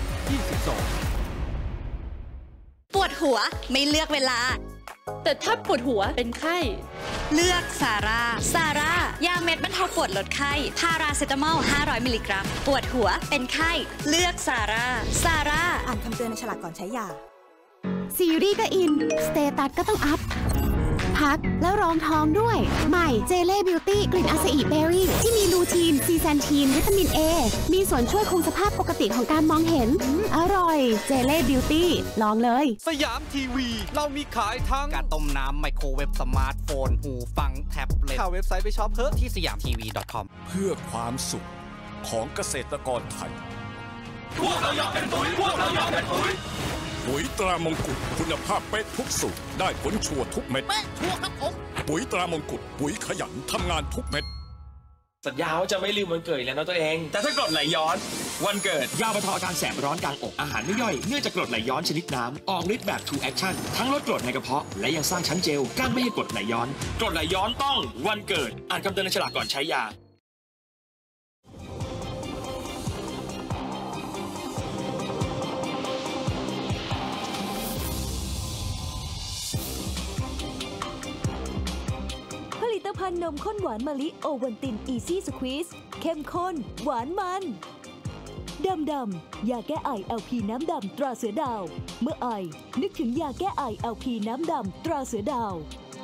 22 ปวดหัวไม่เลือกเวลาแต่ถ้าปวดหัวเป็นไข้เลือกซาร่ายาเม็ดบรรเทาปวดลดไข้พาราเซตามอล 500 มิลลิกรัมปวดหัวเป็นไข้เลือกซาร่าอ่านคำเตือนในฉลากก่อนใช้ยาซีรีส์ก็อินสเตตัสก็ต้องอัพพักแล้วรองท้องด้วยใหม่เจเล่บิวตี้กลิ่นอาซาอิเบอร์รี่ที่มีลูทีนซีแซนทีนวิตามิน A มีส่วนช่วยคงสภาพปกติของการมองเห็นอร่อยเจเล่บิวตี้ลองเลยสยามทีวีเรามีขายทั้งการต้มน้ำไมโครเวฟสมาร์ทโฟนหูฟังแท็บเล็ตเข้าเว็บไซต์ไปช็อปเถอะที่สยามทีวี .com เพื่อความสุขของเกษตรกรไทยพวกเราอยากเป็นปุ๋ยปุ๋ยตรามงกุฎคุณภาพเป๊ะทุกสูตรได้ผลชัวร์ทุกเม็ดเป๊ะชัวร์ครับผมปุ๋ยตรามงกุฎปุ๋ยขยันทำงานทุกเม็ดสัญญาว่าจะไม่ลืมวันเกิดแล้วนะตัวเองแต่ถ้ากรดไหลย้อนวันเกิดยาบรรเทาอาการแสบร้อนกลางอกอาหารไม่ย่อยเนื่องจากกรดไหลย้อนชนิดน้ำออกฤทธิ์แบบ 2 Action ทั้งลดกรดในกระเพาะและยังสร้างชั้นเจลกั้นไม่ให้กรดไหลย้อนกรดไหลย้อนต้องวันเกิดอ่านคำเตือนในฉลากก่อนใช้ยาผลิตภัภัณฑ์นมข้นหวานมะลิโอวัลตินอีซี่สควีซเข้มข้นหวานมันดำยาแก้ไอ LP น้ำดำตราเสือดาวเมื่อไอนึกถึงยาแก้ไอ LP น้ำดำตราเสือดาว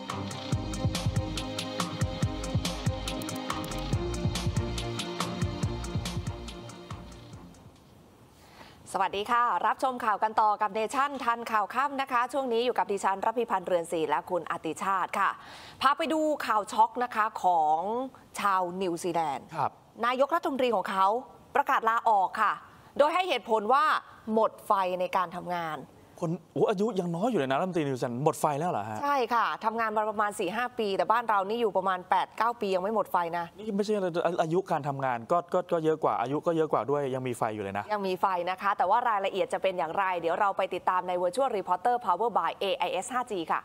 สวัสดีค่ะรับชมข่าวกันต่อกับเนชั่นทันข่าวค่ำนะคะช่วงนี้อยู่กับดิฉันรัพิพันธ์เรือนศรีและคุณอติชาติค่ะพาไปดูข่าวช็อกนะคะของชาวนิวซีแลนด์นายกรัฐมนตรีของเขาประกาศลาออกค่ะโดยให้เหตุผลว่าหมดไฟในการทำงานคนอายุยังน้อยอยู่เลยนะรัฐมนตรีนิวซีแลนด์หมดไฟแล้วเหรอฮะใช่ค่ะทำงานมาประมาณ 4-5 ปีแต่บ้านเรานี่อยู่ประมาณ 8-9 ปียังไม่หมดไฟนะนี่ไม่ใช่อายุการทำงานก็เยอะกว่าอายุก็เยอะกว่าด้วยยังมีไฟอยู่เลยนะยังมีไฟนะคะแต่ว่ารายละเอียดจะเป็นอย่างไรเดี๋ยวเราไปติดตามใน Virtual Reporter Power by AIS 5G ค่ะ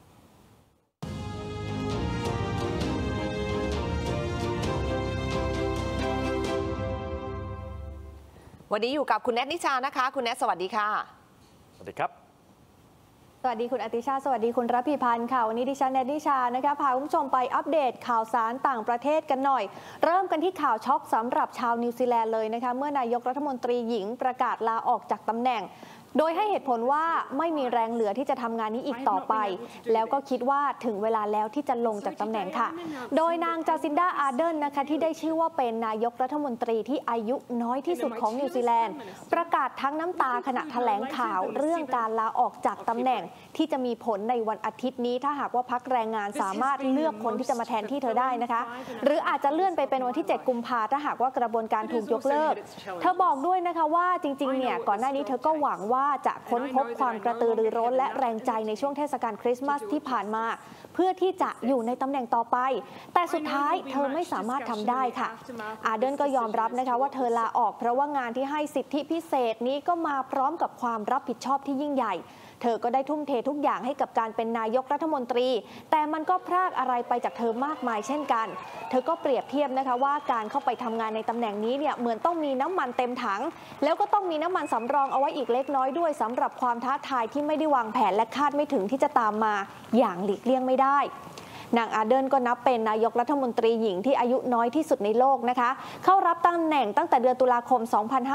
วันนี้อยู่กับคุณแนทนิชานะคะคุณแนทสวัสดีค่ะสวัสดีครับสวัสดีคุณอติชาสวัสดีคุณรัพิพันธ์ค่ะวันนี้ดิฉันแนทนิชานะคะพาคุณผู้ชมไปอัปเดตข่าวสารต่างประเทศกันหน่อยเริ่มกันที่ข่าวช็อกสำหรับชาวนิวซีแลนด์เลยนะคะเมื่อนายกรัฐมนตรีหญิงประกาศลาออกจากตำแหน่งโดยให้เหตุผลว่าไม่มีแรงเหลือที่จะทำงานนี้อีกต่อไปแล้วก็คิดว่าถึงเวลาแล้วที่จะลงจากตำแหน่งค่ะโดยนางจาซินดาอาร์เดนนะคะที่ได้ชื่อว่าเป็นนายกรัฐมนตรีที่อายุน้อยที่สุดของนิวซีแลนด์ประกาศทั้งน้ำตาขณะแถลงข่าวเรื่องการลาออกจากตำแหน่งที่จะมีผลในวันอาทิตย์นี้ถ้าหากว่าพรรคแรงงานสามารถเลือกคนที่จะมาแทนที่เธอได้นะคะหรืออาจจะเลื่อนไปเป็นวันที่7 กุมภาพันธ์ถ้าหากว่ากระบวนการถูกยกเลิกเธอบอกด้วยนะคะว่าจริงๆเนี่ยก่อนหน้านี้เธอก็หวังว่าจะค้นพบความกระตือรือร้นและแรงใจในช่วงเทศกาลคริสต์มาสที่ผ่านมาเพื่อที่จะอยู่ในตำแหน่งต่อไปแต่สุดท้ายเธอไม่สามารถทำได้ค่ะอาร์เดนก็ยอมรับนะคะว่าเธอลาออกเพราะว่างานที่ให้สิทธิพิเศษนี้ก็มาพร้อมกับความรับผิดชอบที่ยิ่งใหญ่เธอก็ได้ทุ่มเททุกอย่างให้กับการเป็นนายกรัฐมนตรีแต่มันก็พรากอะไรไปจากเธอมากมายเช่นกันเธอก็เปรียบเทียบนะคะว่าการเข้าไปทำงานในตำแหน่งนี้เนี่ยเหมือนต้องมีน้ำมันเต็มถังแล้วก็ต้องมีน้ำมันสำรองเอาไว้อีกเล็กน้อยด้วยสำหรับความท้าทายที่ไม่ได้วางแผนและคาดไม่ถึงที่จะตามมาอย่างหลีกเลี่ยงไม่ได้นางอาร์เดนก็นับเป็นนายกรัฐมนตรีหญิงที่อายุน้อยที่สุดในโลกนะคะเข้ารับตำแหน่งตั้งแต่เดือนตุลาคม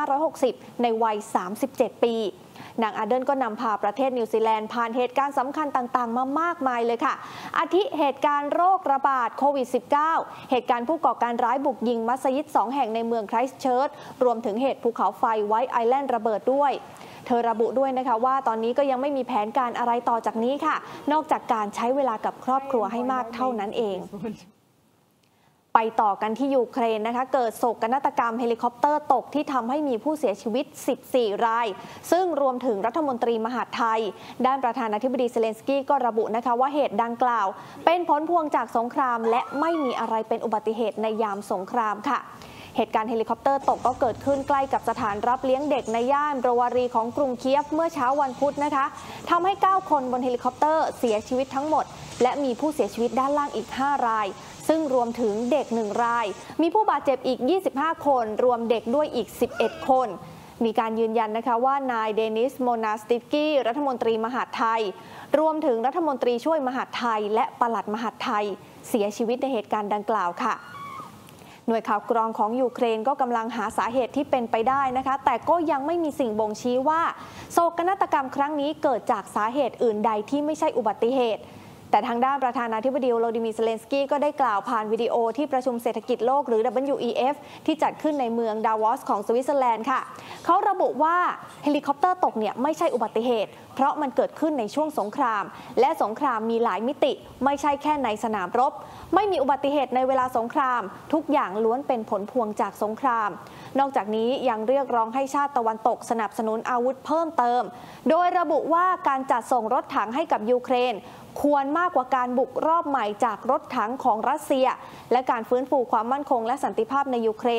2560 ในวัย 37 ปีนางอาร์เดนก็นำพาประเทศนิวซีแลนด์ผ่านเหตุการณ์สำคัญต่างๆมามากมายเลยค่ะอาทิเหตุการณ์โรคระบาดโควิด -19 เหตุการณ์ผู้ก่อการร้ายบุกยิงมัสยิด2 แห่งในเมืองไครสต์เชิร์ชรวมถึงเหตุภูเขาไฟไวท์ไอแลนด์ระเบิดด้วยเธอระบุด้วยนะคะว่าตอนนี้ก็ยังไม่มีแผนการอะไรต่อจากนี้ค่ะนอกจากการใช้เวลากับครอบครัวให้มากเท่านั้นเองไปต่อกันที่ยูเครนนะคะเกิดโศกนาฏกรรมเฮลิคอปเตอร์ตกที่ทำให้มีผู้เสียชีวิต14 รายซึ่งรวมถึงรัฐมนตรีมหาดไทยด้านประธานาธิบดีเซเลนสกี้ก็ระบุนะคะว่าเหตุดังกล่าวเป็นผลพวงจากสงครามและไม่มีอะไรเป็นอุบัติเหตุในยามสงครามค่ะเหตุการณ์เฮลิคอปเตอร์ตกก็เกิดขึ้นใกล้กับสถานรับเลี้ยงเด็กในย่านโรวารีของกรุงเคียฟเมื่อเช้าวันพุธนะคะทำให้9 คนบนเฮลิคอปเตอร์เสียชีวิตทั้งหมดและมีผู้เสียชีวิตด้านล่างอีก5 รายซึ่งรวมถึงเด็ก1 รายมีผู้บาดเจ็บอีก25 คนรวมเด็กด้วยอีก11 คนมีการยืนยันนะคะว่านายเดนิสโมนาสติกี้รัฐมนตรีมหาดไทยรวมถึงรัฐมนตรีช่วยมหาดไทยและปลัดมหาดไทยเสียชีวิตในเหตุการณ์ดังกล่าวค่ะหน่วยข่าวกรองของยูเครนก็กำลังหาสาเหตุที่เป็นไปได้นะคะแต่ก็ยังไม่มีสิ่งบ่งชี้ว่าโศกนาฏกรรมครั้งนี้เกิดจากสาเหตุอื่นใดที่ไม่ใช่อุบัติเหตุแต่ทางด้านประธานาธิบดีโวโลดิมีร์ เซเลนสกี้ก็ได้กล่าวผ่านวิดีโอที่ประชุมเศรษฐกิจโลกหรือ WEF ที่จัดขึ้นในเมืองดาวอสของสวิตเซอร์แลนด์ค่ะเขาระบุว่าเฮลิคอปเตอร์ตกเนี่ยไม่ใช่อุบัติเหตุเพราะมันเกิดขึ้นในช่วงสงครามและสงครามมีหลายมิติไม่ใช่แค่ในสนามรบไม่มีอุบัติเหตุในเวลาสงครามทุกอย่างล้วนเป็นผลพวงจากสงครามนอกจากนี้ยังเรียกร้องให้ชาติตะวันตกสนับสนุนอาวุธเพิ่มเติมโดยระบุว่าการจัดส่งรถถังให้กับยูเครนควรมากกว่าการบุกรอบใหม่จากรถถังของรัสเซียและการฟื้นฟูความมั่นคงและสันติภาพในยูเครน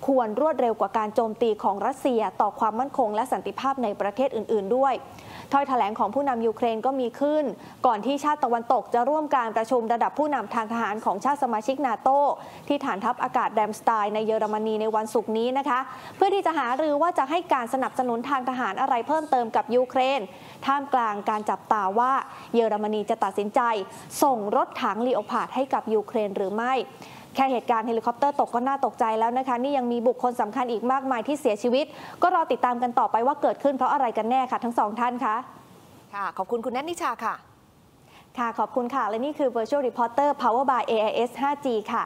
ควรรวดเร็วกว่าการโจมตีของรัสเซียต่อความมั่นคงและสันติภาพในประเทศอื่นๆด้วยถ้อยแถลงของผู้นำยูเครนก็มีขึ้นก่อนที่ชาติตะวันตกจะร่วมการประชุมระดับผู้นำทางทหารของชาติสมาชิกนาโตที่ฐานทัพอากาศแรมสไตน์ในเยอรมนีในวันศุกร์นี้นะคะเพื่อที่จะหารือว่าจะให้การสนับสนุนทางทหารอะไรเพิ่มเติมกับยูเครนท่ามกลางการจับตาว่าเยอรมนีจะตัดสินใจส่งรถถังลีโอพาร์ดให้กับยูเครนหรือไม่แค่เหตุการณ์เฮลิคอปเตอร์ตกก็น่าตกใจแล้วนะคะนี่ยังมีบุคคลสำคัญอีกมากมายที่เสียชีวิตก็รอติดตามกันต่อไปว่าเกิดขึ้นเพราะอะไรกันแน่ค่ะทั้งสองท่านคะค่ะขอบคุณคุณแนทนิชาค่ะค่ะขอบคุณค่ะและนี่คือ Virtual Reporter Power by AIS 5G ค่ะ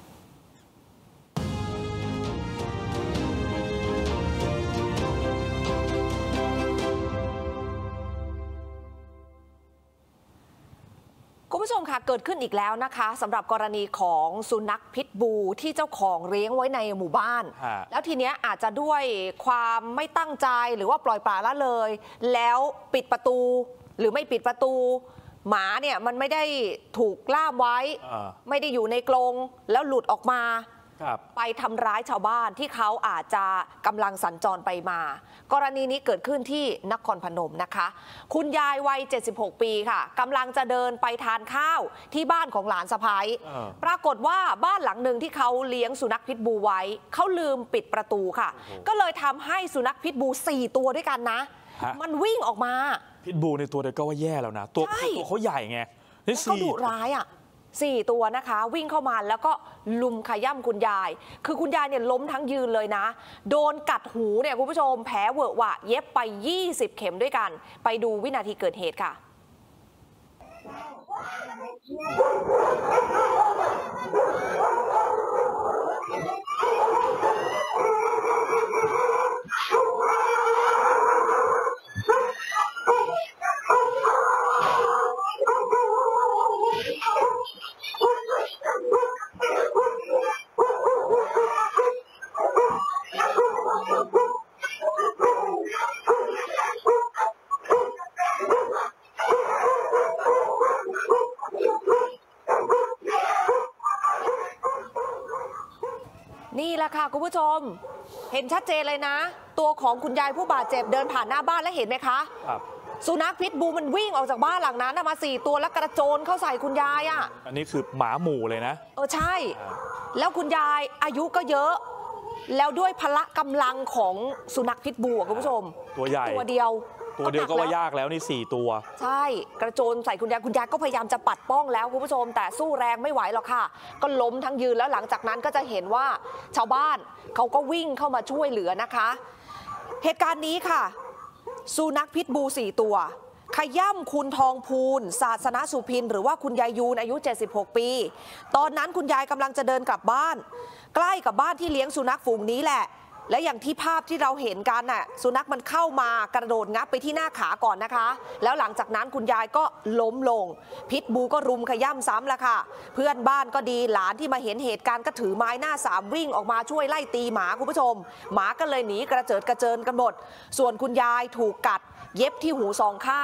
คุณผู้ชมค่ะเกิดขึ้นอีกแล้วนะคะสำหรับกรณีของสุนัขพิษบูที่เจ้าของเลี้ยงไว้ในหมู่บ้านแล้วทีเนี้ยอาจจะด้วยความไม่ตั้งใจหรือว่าปล่อยปละละเลยแล้วปิดประตูหรือไม่ปิดประตูหมาเนี่ยมันไม่ได้ถูกล่ามไว้ไม่ได้อยู่ในกรงแล้วหลุดออกมาไปทำร้ายชาวบ้านที่เขาอาจจะกำลังสัญจรไปมากรณีนี้เกิดขึ้นที่นครพนมนะคะคุณยายวัย76 ปีค่ะกำลังจะเดินไปทานข้าวที่บ้านของหลานสะใภ้ปรากฏว่าบ้านหลังหนึ่งที่เขาเลี้ยงสุนัขพิษบูไว้เขาลืมปิดประตูค่ะก็เลยทำให้สุนัขพิษบู4 ตัวด้วยกันนะมันวิ่งออกมาพิษบูในตัวเดียวก็ว่าแย่แล้วนะตัวเขาใหญ่ไงนี่เขาดุร้ายอ่ะ4 ตัวนะคะวิ่งเข้ามาแล้วก็ลุมขย่ำคุณยายคือคุณยายเนี่ยล้มทั้งยืนเลยนะโดนกัดหูเนี่ยคุณผู้ชมแผลเวอะหวะเย็บไป20 เข็มด้วยกันไปดูวินาทีเกิดเหตุค่ะนี่แหละค่ะคุณผู้ชมเห็นชัดเจนเลยนะตัวของคุณยายผู้บาดเจ็บเดินผ่านหน้าบ้านแล้วเห็นไหมคะสุนัขพิษบูมันวิ่งออกจากบ้านหลังนั้นมา4 ตัวแล้วกระโจนเข้าใส่คุณยายอ่ะอันนี้คือหมาหมู่เลยนะใช่แล้วคุณยายอายุก็เยอะแล้วด้วยพละกำลังของสุนัขพิษบูคุณผู้ชมตัวใหญ่ตัวเดียวก็ว่ายากแล้วนี่4 ตัวใช่กระโจนใส่คุณยายก็พยายามจะปัดป้องแล้วคุณผู้ชมแต่สู้แรงไม่ไหวหรอกค่ะก็ล้มทั้งยืนแล้วหลังจากนั้นก็จะเห็นว่าชาวบ้านเขาก็วิ่งเข้ามาช่วยเหลือนะคะเหตุการณ์นี้ค่ะสุนัขพิษบู4 ตัวขย่ำคุณทองพูนศาสนสุพินหรือว่าคุณยายยูนอายุ76 ปีตอนนั้นคุณยายกำลังจะเดินกลับบ้านใกล้กับบ้านที่เลี้ยงสุนัขฝูงนี้แหละและอย่างที่ภาพที่เราเห็นกันน่ะสุนัขมันเข้ามากระโดดงับไปที่หน้าขาก่อนนะคะแล้วหลังจากนั้นคุณยายก็ล้มลงพิษบูก็รุมขย่ำซ้ำละค่ะเพื่อนบ้านก็ดีหลานที่มาเห็นเหตุการณ์ก็ถือไม้หน้า3วิ่งออกมาช่วยไล่ตีหมาคุณผู้ชมหมาก็เลยหนีกระเจิดกระเจิงกันหมดส่วนคุณยายถูกกัดเย็บที่หู2 ข้าง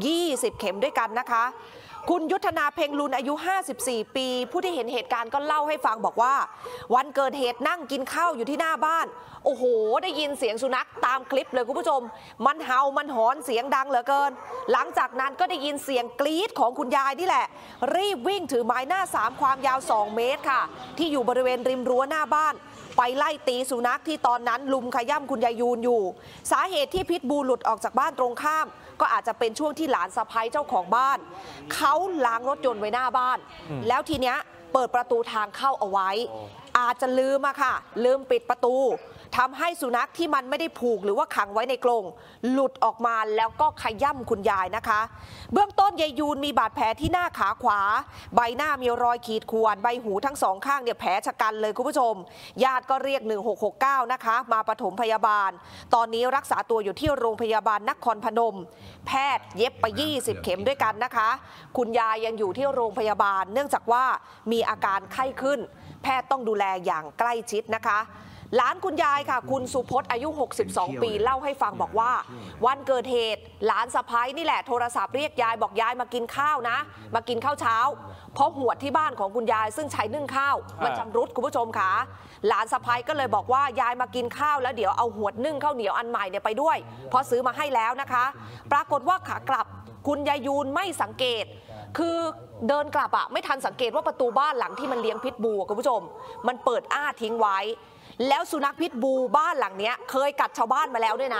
20 เข็มด้วยกันนะคะคุณยุทธนาเพ็งลุนอายุ54 ปีผู้ที่เห็นเหตุการณ์ก็เล่าให้ฟังบอกว่าวันเกิดเหตุนั่งกินข้าวอยู่ที่หน้าบ้านโอ้โหได้ยินเสียงสุนัขตามคลิปเลยคุณผู้ชมมันเห่ามันหอนเสียงดังเหลือเกินหลังจากนั้นก็ได้ยินเสียงกรี๊ดของคุณยายนี่แหละรีบวิ่งถือไม้หน้า3ความยาว2 เมตรค่ะที่อยู่บริเวณริมรั้วหน้าบ้านไปไล่ตีสุนัขที่ตอนนั้นลุมขย่ำคุณยายยูนอยู่สาเหตุที่พิษบูหลุดออกจากบ้านตรงข้ามก็อาจจะเป็นช่วงที่หลานสะใภ้เจ้าของบ้านเขาล้างรถยนต์ไว้หน้าบ้านแล้วทีเนี้ยเปิดประตูทางเข้าเอาไว้อาจจะลืมลืมปิดประตูทำให้สุนัขที่มันไม่ได้ผูกหรือว่าขังไว้ในกรงหลุดออกมาแล้วก็ขย่ำคุณยายนะคะเบื้องต้นยายยูนมีบาดแผลที่หน้าขาขวาใบหน้ามีรอยขีดข่วนใบหูทั้ง2 ข้างเนี่ยแผลชะกันเลยคุณผู้ชมญาติก็เรียก1669นะคะมาปฐมพยาบาลตอนนี้รักษาตัวอยู่ที่โรงพยาบาลนครพนมแพทย์เย็บไป20 เข็มด้วยกันนะคะคุณยายยังอยู่ที่โรงพยาบาลเนื่องจากว่ามีอาการไข้ขึ้นแพทย์ต้องดูแลอย่างใกล้ชิดนะคะหลานคุณยายค่ะคุณสุพจน์อายุ 62 ปีเล่าให้ฟังบอกว่าวันเกิดเหตุหลานสะพ้ายนี่แหละโทรศัพท์เรียกยายบอกยายมากินข้าวนะมากินข้าวเช้าเพราะหวดที่บ้านของคุณยายซึ่งใช้นึ่งข้าวมันชำรุดคุณผู้ชมค่ะหลานสะพ้ายก็เลยบอกว่ายายมากินข้าวแล้วเดี๋ยวเอาหวดนึ่งข้าวเหนียวอันใหม่เนี่ยไปด้วยเพราะซื้อมาให้แล้วนะคะปรากฏว่าขากลับคุณยายยูนไม่สังเกตคือเดินกลับอะไม่ทันสังเกตว่าประตูบ้านหลังที่มันเลี้ยงพิษบูคุณผู้ชมมันเปิดอ้าทิ้งไว้แล้วสุนัขพิษบูบ้านหลังเนี้ยเคยกัดชาวบ้านมาแล้วด้วยนะ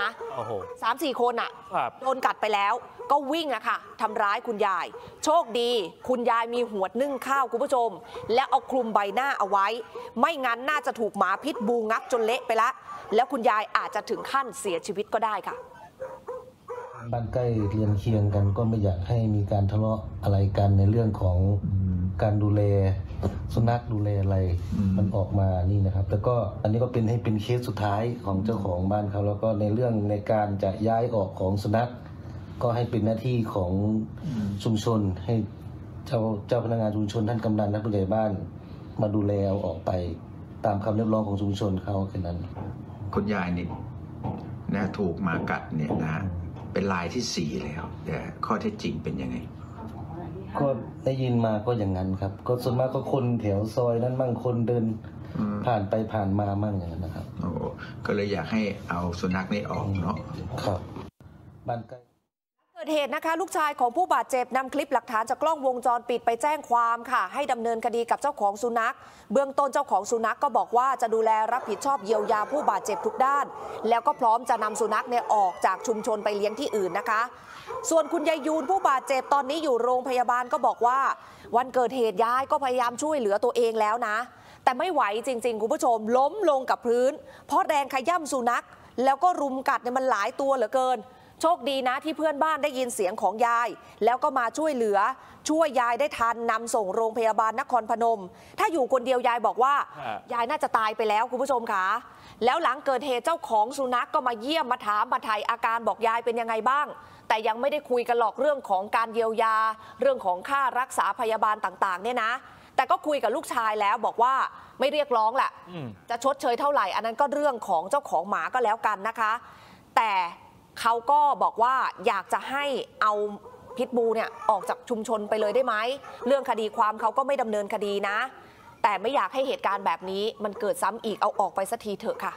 3-4 คนอะโดนกัดไปแล้วก็วิ่งอะค่ะทำร้ายคุณยายโชคดีคุณยายมีหวดนึ่งข้าวคุณผู้ชมแล้วเอาคลุมใบหน้าเอาไว้ไม่งั้นน่าจะถูกหมาพิษบูงับจนเละไปละแล้วคุณยายอาจจะถึงขั้นเสียชีวิตก็ได้ค่ะบ้านใกล้เรือนเคียงกันก็ไม่อยากให้มีการทะเลาะอะไรกันในเรื่องของการดูแลสุนัขดูแลอะไรมันออกมานี่นะครับแต่ก็อันนี้ก็เป็นเคสสุดท้ายของเจ้าของบ้านเขาแล้วก็ในเรื่องในการจะย้ายออกของสุนัขก็ให้เป็นหน้าที่ของชุมชนให้เจ้าพนักงานชุมชนท่านกำนันท่านผู้ใหญ่บ้านมาดูแลเอาออกไปตามคำเรียกร้องของชุมชนเขาแค่นั้นคุณยายนี่นะถูกหมากัดเนี่ยนะเป็นรายที่4แล้วแต่ข้อเท็จจริงเป็นยังไงก็ได้ยินมาก็อย่างนั้นครับก็ส่วนมากก็คนแถวซอยนั้นมั่งคนเดินผ่านไปผ่านมามั่งอย่างนั้นนะครับโอ้ก็เลยอยากให้เอาสุนัขนี่ออกเนาะครับบ้านใกล้เกิดเหตุนะคะลูกชายของผู้บาดเจ็บนำคลิปหลักฐานจากกล้องวงจรปิดไปแจ้งความค่ะให้ดำเนินคดีกับเจ้าของสุนัขเบื้องต้นเจ้าของสุนัขก็บอกว่าจะดูแลรับผิดชอบเยียวยาผู้บาดเจ็บทุกด้านแล้วก็พร้อมจะนำสุนัขเนี่ยออกจากชุมชนไปเลี้ยงที่อื่นนะคะส่วนคุณยายยูนผู้บาดเจ็บตอนนี้อยู่โรงพยาบาลก็บอกว่าวันเกิดเหตุยายก็พยายามช่วยเหลือตัวเองแล้วนะแต่ไม่ไหวจริงๆคุณผู้ชมล้มลงกับพื้นเพราะแรงขย่ำสุนัขแล้วก็รุมกัดเนี่ยมันหลายตัวเหลือเกินโชคดีนะที่เพื่อนบ้านได้ยินเสียงของยายแล้วก็มาช่วยเหลือช่วยยายได้ทันนำส่งโรงพยาบาลนครพนมถ้าอยู่คนเดียวยายบอกว่ายายน่าจะตายไปแล้วคุณผู้ชมค่ะแล้วหลังเกิดเหตุเจ้าของสุนัขก็มาเยี่ยมมาถามมาไถ่อาการบอกยายเป็นยังไงบ้างแต่ยังไม่ได้คุยกันหรอกเรื่องของการเยียวยาเรื่องของค่ารักษาพยาบาลต่างๆเนี่ยนะแต่ก็คุยกับลูกชายแล้วบอกว่าไม่เรียกร้องแหละจะชดเชยเท่าไหร่อันนั้นก็เรื่องของเจ้าของหมาก็แล้วกันนะคะแต่เขาก็บอกว่าอยากจะให้เอาพิษบูเนี่ยออกจากชุมชนไปเลยได้ไหมเรื่องคดีความเขาก็ไม่ดำเนินคดีนะแต่ไม่อยากให้เหตุการณ์แบบนี้มันเกิดซ้ำอีกเอาออกไปสักทีเถอะค่ะ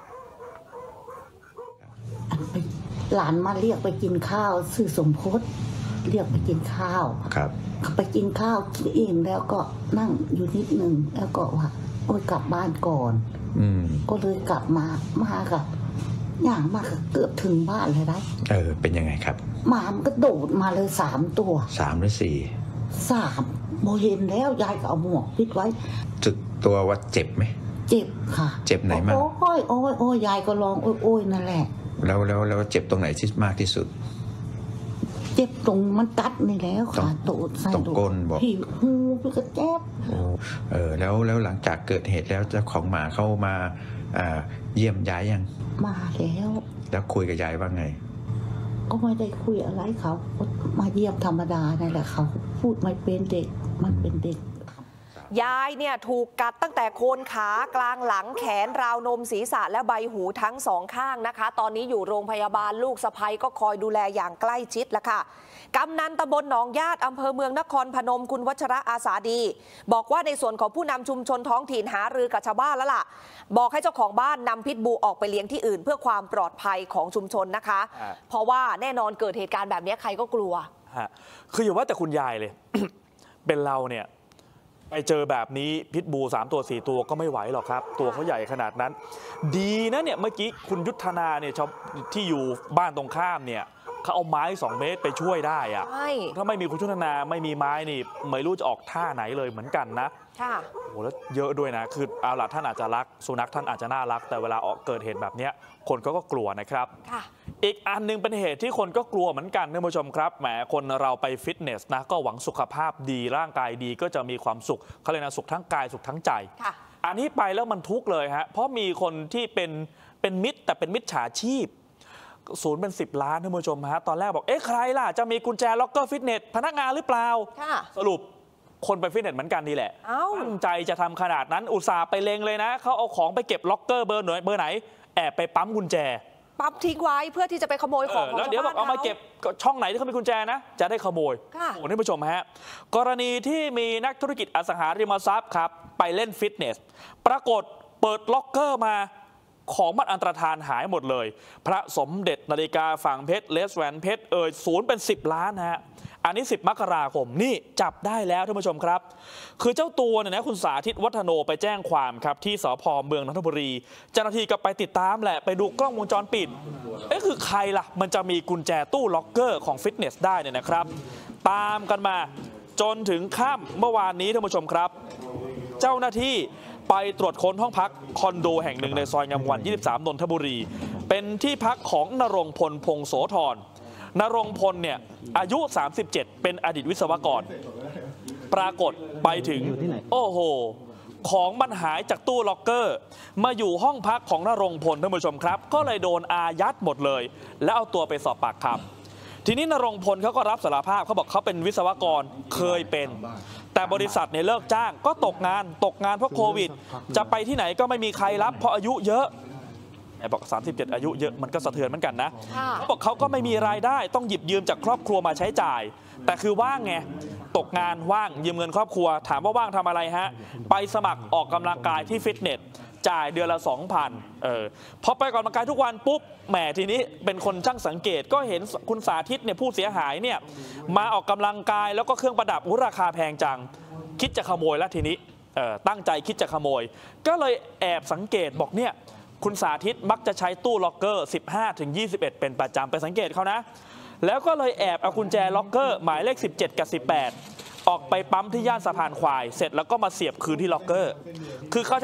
หลานมาเรียกไปกินข้าวสื่อสมพศเรียกไปกินข้าวครับเขาไปกินข้าวกินเองแล้วก็นั่งอยู่นิดนึงแล้วก็ว่าโอ้ยกลับบ้านก่อนก็เลยกลับมากับอย่างมากเกือบถึงบ้านเลยได้เป็นยังไงครับหมามันก็โดดมาเลย3 ตัว 3 หรือ 4 3โมเห็นแล้วยายก็เอาหมวกปิดไว้จุดตัวว่าเจ็บไหมเจ็บค่ะเจ็บไหนมากโอ้ยยายก็ร้องโอ้ยนั่นแหละแล้วเจ็บตรงไหนที่มากที่สุดเจ็บตรงมันกัดนี่แล้วค่ะโดดใส่ตรงก้นบอกผิวหูมันก็เจ็บแล้วหลังจากเกิดเหตุแล้วเจ้าของหมาเข้ามาเยี่ยมยายยังมาแล้วคุยกับยายว่าไงก็ไม่ได้คุยอะไรเขามาเยี่ยมธรรมดานั่นแหละเขาพูดไม่เป็นเด็กมันเป็นเด็กยายเนี่ยถูกกัดตั้งแต่โคนขากลางหลังแขนราวนมศีรษะและใบหูทั้ง2 ข้างนะคะตอนนี้อยู่โรงพยาบาลลูกสะใภ้ก็คอยดูแลอย่างใกล้ชิดแล้วค่ะกำนันตำบลหนองญาติอำเภอเมืองนครพนมคุณวัชระอาสาดีบอกว่าในส่วนของผู้นำชุมชนท้องถิ่นหารือกับชาวบ้านแล้วล่ะบอกให้เจ้าของบ้านนำพิษบูออกไปเลี้ยงที่อื่นเพื่อความปลอดภัยของชุมชนนะคะเพราะว่าแน่นอนเกิดเหตุการณ์แบบนี้ใครก็กลัวคืออย่าว่าแต่คุณยายเลย เป็นเราเนี่ยไปเจอแบบนี้พิษบู3 ตัว 4 ตัวก็ไม่ไหวหรอกครับตัวเขาใหญ่ขนาดนั้นดีนะเนี่ยเมื่อกี้คุณยุทธนาเนี่ยที่อยู่บ้านตรงข้ามเนี่ยเขาเอาไม้2 เมตรไปช่วยได้อะถ้าไม่มีคุณยุทธนาไม่มีไม้นี่ไม่รู้จะออกท่าไหนเลยเหมือนกันนะโอ้แล้วเยอะด้วยนะคือเอาล่ะท่านอาจจะรักสุนัขท่านอาจจะน่ารักแต่เวลาเกิดเหตุแบบนี้คนก็กลัวนะครับอีกอันนึงเป็นเหตุที่คนก็กลัวเหมือนกันท่านผู้ชมครับแหมคนเราไปฟิตเนสนะก็หวังสุขภาพดีร่างกายดีก็จะมีความสุขเขาเลยนะสุขทั้งกายสุขทั้งใจอันนี้ไปแล้วมันทุกข์เลยฮะเพราะมีคนที่เป็นมิตรแต่เป็นมิจฉาชีพศูนย์เป็น10 ล้านท่านผู้ชมฮะตอนแรกบอกใครล่ะจะมีกุญแจล็อกเกอร์ฟิตเนสพนักงานหรือเปล่าสรุปคนไปฟิตเนสเหมือนกันนี่แหละตั้งใจจะทำขนาดนั้นอุตส่าห์ไปเลงเลยนะเขาเอาของไปเก็บล็อกเกอร์เบอร์ไหนแอบไปปั๊มกุญแจปั๊มทิ้งไว้เพื่อที่จะไปขโมยของแล้วเดี๋ยวบอกเอามาเก็บช่องไหนที่เขามีกุญแจนะจะได้ขโมยโอ้ท่านผู้ชมฮะกรณีที่มีนักธุรกิจอสังหาริมทรัพย์ครับไปเล่นฟิตเนสปรากฏเปิดล็อกเกอร์มาของมันอันตรธานหายหมดเลยพระสมเด็จนาฬิกาฝั่งเพชรเลสแหวนเพชรศูนย์เป็น10 ล้านฮะอันนี้10 มกราคมนี่จับได้แล้วท่านผู้ชมครับคือเจ้าตัวเนี่ยนะคุณสาธิตวัฒโนไปแจ้งความครับที่สภ.เมืองนนทบุรีเจ้าหน้าที่ก็ไปติดตามแหละไปดูกล้องวงจรปิดคือใครล่ะมันจะมีกุญแจตู้ล็อกเกอร์ของฟิตเนสได้เนี่ยนะครับตามกันมาจนถึงค่ำเมื่อวานนี้ท่านผู้ชมครับเจ้าหน้าที่ไปตรวจค้นห้องพักคอนโดแห่งหนึ่งในซอยงามวรรณ 23 นนทบุรีเป็นที่พักของณรงค์พล พงโสธรณรงค์พลเนี่ยอายุ 37 เป็นอดีตวิศวกรปรากฏไปถึงโอ้โหของมันหายจากตู้ล็อกเกอร์มาอยู่ห้องพักของณรงค์พลท่านผู้ชมครับก็เลยโดนอายัดหมดเลยแล้วเอาตัวไปสอบปากคำทีนี้ณรงค์พลเขาก็รับสารภาพเขาบอกเขาเป็นวิศวกรเคยเป็นแต่บริษัทเนี่ยเลิกจ้างก็ตกงานเพราะโควิดจะไปที่ไหนก็ไม่มีใครรับเพราะอายุเยอะบอก37อายุเยอะมันก็สะเทือนเหมือนกันนะเขาบอกเขาก็ไม่มีรายได้ต้องหยิบยืมจากครอบครัวมาใช้จ่ายแต่คือว่างไงตกงานว่างยืมเงินครอบครัวถามว่าว่างทำอะไรฮะไปสมัครออกกำลังกายที่ฟิตเนสจ่ายเดือนละ 2,000พอไปออกกำลังกายทุกวันปุ๊บแหมทีนี้เป็นคนช่างสังเกตก็เห็นคุณสาธิตเนี่ยผู้เสียหายเนี่ยมาออกกำลังกายแล้วก็เครื่องประดับราคาแพงจังคิดจะขโมยแล้วทีนี้ตั้งใจคิดจะขโมยก็เลยแอบสังเกตบอกเนี่ยคุณสาธิตมักจะใช้ตู้ล็อกเกอร์ 15-21 เป็นประจำไปสังเกตเขานะแล้วก็เลยแอบเอากุญแจล็อกเกอร์หมายเลข17กับ18ออกไปปั๊มที่ย่านสะพานควายเสร็จแล้วก็มาเสียบคืนที่ล็อกเกอร์คือเขาใช้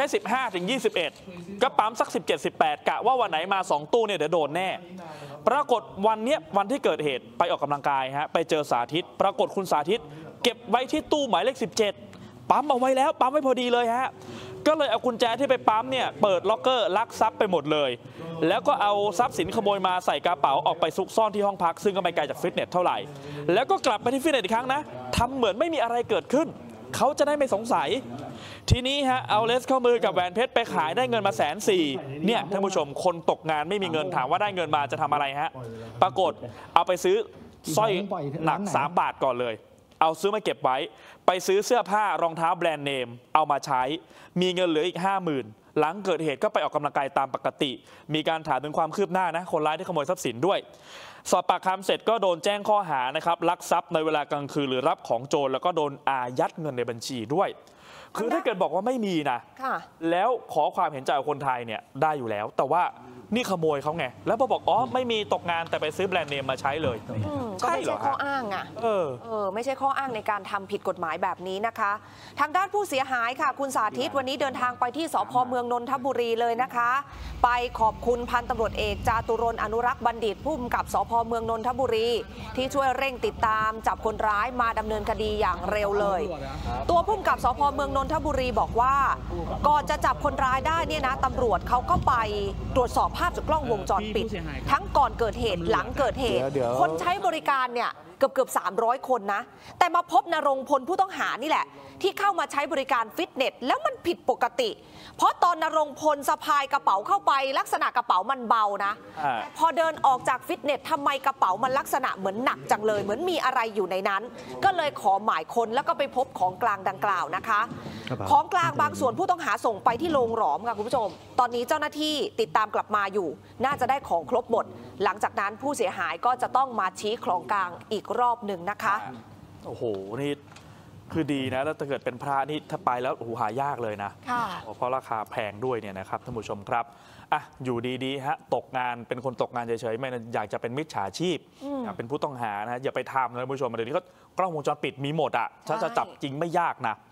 15-21 ก็ปั๊มสัก 17-18 กะว่าวันไหนมา2ตู้เนี่ยเดี๋ยวโดนแน่ปรากฏวันที่เกิดเหตุไปออกกำลังกายฮะไปเจอสาธิตปรากฏคุณสาธิตเก็บไว้ที่ตู้หมายเลข17ปั๊มเอาไว้แล้วปั๊มไว้พอดีเลยฮะก็เลยเอากุญแจที่ไปปั๊มเนี่ยเปิดล็อกเกอร์ลักทรัพย์ไปหมดเลยแล้วก็เอาทรัพย์สินขโมยมาใส่กระเป๋าออกไปซุกซ่อนที่ห้องพักซึ่งก็ไม่ไกลจากฟิตเนสเท่าไหร่แล้วก็กลับไปที่ฟิตเนสอีกครั้งนะทำเหมือนไม่มีอะไรเกิดขึ้นเขาจะได้ไม่สงสัยทีนี้ฮะเอาเลสข้อมือกับแหวนเพชรไปขายได้เงินมา140,000เนี่ยท่านผู้ชมคนตกงานไม่มีเงินถามว่าได้เงินมาจะทำอะไรฮะปรากฏเอาไปซื้อสร้อยหนัก3 บาทก่อนเลยเอาซื้อมาเก็บไว้ไปซื้อเสื้อผ้ารองเท้าแบรนด์เนมเอามาใช้มีเงินเหลืออีก 50,000 หลังเกิดเหตุก็ไปออกกำลังกายตามปกติมีการถามถึงความคืบหน้านะคนร้ายที่ขโมยทรัพย์สินด้วยสอบปากคำเสร็จก็โดนแจ้งข้อหานะครับลักทรัพย์ในเวลากลางคืนหรือรับของโจรแล้วก็โดนอายัดเงินในบัญชีด้วยคือถ้าเกิดบอกว่าไม่มีนะแล้วขอความเห็นใจคนไทยเนี่ยได้อยู่แล้วแต่ว่านี่ขโมยเขาไงแล้วพอบอกอ๋อไม่มีตกงานแต่ไปซื้อแบรนด์เนมมาใช้เลยก็ไม่ใช่ข้ออ้างอ่ะไม่ใช่ข้ออ้างในการทำผิดกฎหมายแบบนี้นะคะทางด้านผู้เสียหายค่ะคุณสาธิตวันนี้เดินทางไปที่สภ.เมืองนนทบุรีเลยนะคะไปขอบคุณพันตำรวจเอกจาตุรนต์อนุรักษ์บัณฑิตผู้กำกับสภ.เมืองนนทบุรีที่ช่วยเร่งติดตามจับคนร้ายมาดำเนินคดีอย่างเร็วเลยตัวผู้กำกับสภ.เมืองนนทบุรีบอกว่าก่อนจะจับคนร้ายได้เนี่ยนะตำรวจเขาก็ไปตรวจสอบภาพจากกล้องวงจรปิดทั้งก่อนเกิดเหตุหลังเกิดเหตุคนใช้บริการเนี่ยเกือบ300 คนนะแต่มาพบณรงค์พลผู้ต้องหานี่แหละที่เข้ามาใช้บริการฟิตเนสแล้วมันผิดปกติเพราะตอนณรงค์พลสะพายกระเป๋าเข้าไปลักษณะกระเป๋ามันเบานะพอเดินออกจากฟิตเนสทำไมกระเป๋ามันลักษณะเหมือนหนักจังเลยเหมือนมีอะไรอยู่ในนั้นก็เลยขอหมายค้นแล้วก็ไปพบของกลางดังกล่าวนะคะของกลางบางส่วนผู้ต้องหาส่งไปที่โรงหลอมค่ะคุณผู้ชมตอนนี้เจ้าหน้าที่ติดตามกลับมาอยู่น่าจะได้ของครบหมดหลังจากนั้นผู้เสียหายก็จะต้องมาชี้ของกลางอีกรอบหนึ่งนะคะโอ้โหนี่คือดีนะแล้วถ้าเกิดเป็นพระนี่ถ้าไปแล้วโอ้โหหายากเลยนะเพราะราคาแพงด้วยเนี่ยนะครับท่านผู้ชมครับอ่ะอยู่ดีๆฮะตกงานเป็นคนตกงานเฉยๆไม่อยากจะเป็นมิจฉาชีพอยากเป็นผู้ต้องหานะอย่าไปทำนะท่านผู้ชมเดี๋ยวนี้ก็กล้องวงจรปิดมีหมดอ่ะถ้าจะจับจริงไม่ยากนะ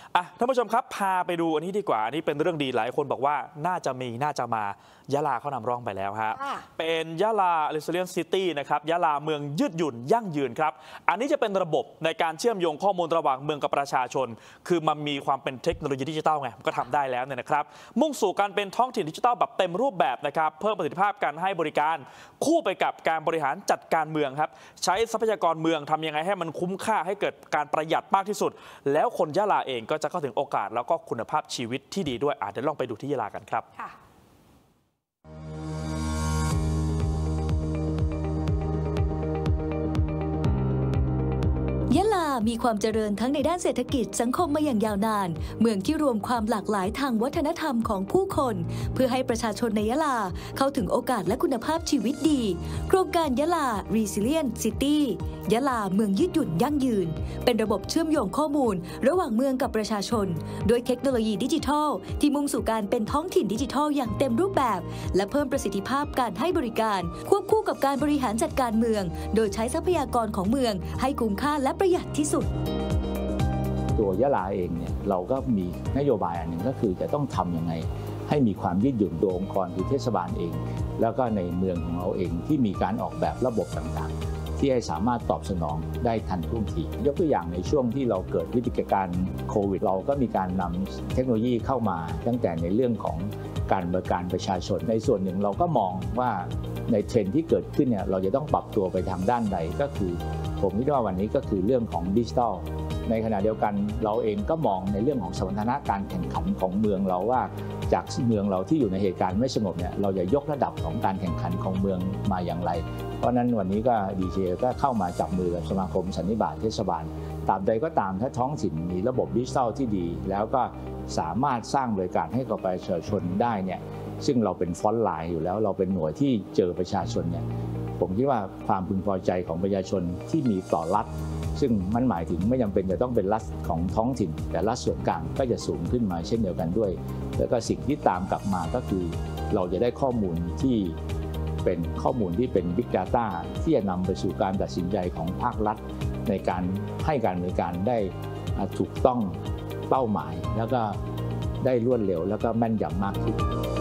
ท่านผู้ชมครับพาไปดูอันนี้ดีกว่าอันนี้เป็นเรื่องดีหลายคนบอกว่าน่าจะมายะลาเขานำร่องไปแล้วฮะเป็นยะลา Resilient City นะครับยะลาเมืองยืดหยุ่นยั่งยืนครับอันนี้จะเป็นระบบในการเชื่อมโยงข้อมูลระหว่างเมืองกับประชาชนคือมันมีความเป็นเทคโนโลยีดิจิทัลไงก็ทำได้แล้วเนี่ยนะครับมุ่งสู่การเป็นท้องถิ่นดิจิทัลแบบเต็มรูปแบบนะครับเพิ่มประสิทธิภาพการให้บริการคู่ไปกับการบริหารจัดการเมืองครับใช้ทรัพยากรเมืองทำยังไงให้มันคุ้มค่าให้เกิดการประหยัดมากที่สุดแล้วคนยะลาเองก็จะเข้าถึงโอกาสแล้วก็คุณภาพชีวิตที่ดีด้วยเดี๋ยวลองไปดูที่ยะลากันครับยะลามีความเจริญทั้งในด้านเศรษฐกิจสังคมมาอย่างยาวนานเมืองที่รวมความหลากหลายทางวัฒนธรรมของผู้คนเพื่อให้ประชาชนในยะลาเข้าถึงโอกาสและคุณภาพชีวิตดีโครงการยะลา Resilient City ยะลาเมืองยืดหยุ่นยั่งยืนเป็นระบบเชื่อมโยงข้อมูลระหว่างเมืองกับประชาชนโดยเทคโนโลยีดิจิทัลที่มุ่งสู่การเป็นท้องถิ่นดิจิทัลอย่างเต็มรูปแบบและเพิ่มประสิทธิภาพการให้บริการควบคู่กับการบริหารจัดการเมืองโดยใช้ทรัพยากรของเมืองให้คุ้มค่าและประหยัดที่สุดตัวยะลาเองเนี่ยเราก็มีนโยบายอันหนึ่งก็คือจะต้องทำยังไงให้มีความยืดหยุ่นโดยองค์กรคือเทศบาลเองแล้วก็ในเมืองของเราเองที่มีการออกแบบระบบต่างๆที่ให้สามารถตอบสนองได้ทันท่วงทียกตัวอย่างในช่วงที่เราเกิดวิกฤตการณ์โควิดเราก็มีการนำเทคโนโลยีเข้ามาตั้งแต่ในเรื่องของการบริการประชาชนในส่วนหนึ่งเราก็มองว่าในเทรนด์ที่เกิดขึ้นเนี่ยเราจะต้องปรับตัวไปทางด้านใดก็คือผมคิดว่าวันนี้ก็คือเรื่องของดิจิทัลในขณะเดียวกันเราเองก็มองในเรื่องของสมรรถนะการแข่งขันของเมืองเราว่าจากเมืองเราที่อยู่ในเหตุการณ์ไม่สงบเนี่ยเราจะยกระดับของการแข่งขันของเมืองมาอย่างไรเพราะนั้นวันนี้ก็ดีเจก็เข้ามาจับมือกับสมาคมสันนิบาตเทศบาลตราบใดก็ตามถ้าท้องถิ่นมีระบบดิจิทัลที่ดีแล้วก็สามารถสร้างบริการให้กับประชาชนได้เนี่ยซึ่งเราเป็นฟรอนต์ไลน์อยู่แล้วเราเป็นหน่วยที่เจอประชาชนเนี่ยผมคิดว่าความพึงพอใจของประชาชนที่มีต่อรัฐซึ่งมันหมายถึงไม่จำเป็นจะต้องเป็นรัฐของท้องถิ่นแต่รัฐส่วนกลางก็จะสูงขึ้นมาเช่นเดียวกันด้วยแล้วก็สิ่งที่ตามกลับมาก็คือเราจะได้ข้อมูลที่เป็นข้อมูลที่เป็น Big Data ที่จะนำไปสู่การตัดสินใจของภาครัฐในการให้การบริการได้ถูกต้องเป้าหมายแล้วก็ได้รวดเร็วแล้วก็แม่นยำมากขึ้น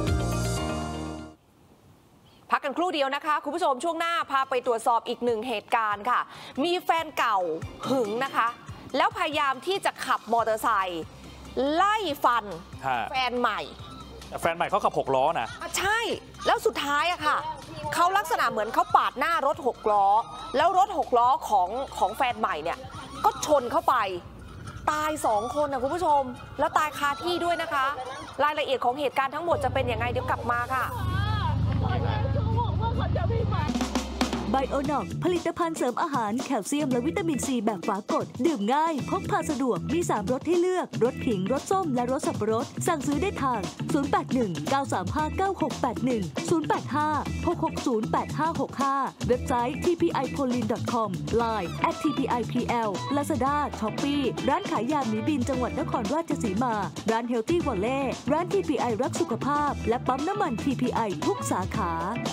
พักกันครู่เดียวนะคะคุณผู้ชมช่วงหน้าพาไปตรวจสอบอีกหนึ่งเหตุการณ์ค่ะมีแฟนเก่าหึงนะคะแล้วพยายามที่จะขับมอเตอร์ไซค์ไล่ฟันแฟนใหม่แฟนใหม่เขาขับ6 ล้อนะใช่แล้วสุดท้ายอะค่ะเขาลักษณะเหมือนเขาปาดหน้ารถ6 ล้อแล้วรถ6 ล้อของแฟนใหม่เนี่ยก็ชนเข้าไปตาย2 คนนะคุณผู้ชมแล้วตายคาที่ด้วยนะคะรายละเอียดของเหตุการณ์ทั้งหมดจะเป็นยังไงเดี๋ยวกลับมาค่ะไบโอนอกผลิตภัณฑ์เสริมอาหารแคลเซียมและวิตามินซีแบบฝากดดื่มง่ายพกพาสะดวกมี3 รสให้เลือกรสขิงรสส้มและรสสับปะรดสั่งซื้อได้ทาง 081-935-9681 085-660-8565 เว็บไซต์ tpipolin.com Line @tpipl Lazada Shopee ร้านขายยาหมีบินจังหวัดนครราชสีมาร้าน Healthy Valley ร้าน TPI รักสุขภาพและปั๊มน้ำมัน TPI ทุกสาขา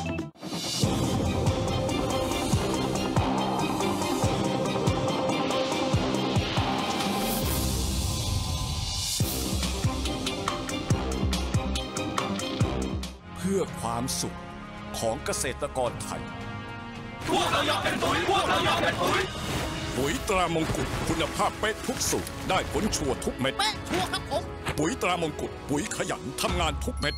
เพื่อความสุขของเกษตรกรไทยพวกเราอยากเป็นปุ๋ยตรามงกุฎคุณภาพเป๊ะทุกสูตรได้ผลชัวร์ทุกเม็ดเป๊ะชัวร์ครับผมปุ๋ยตรามงกุฎปุ๋ยขยันทำงานทุกเม็ด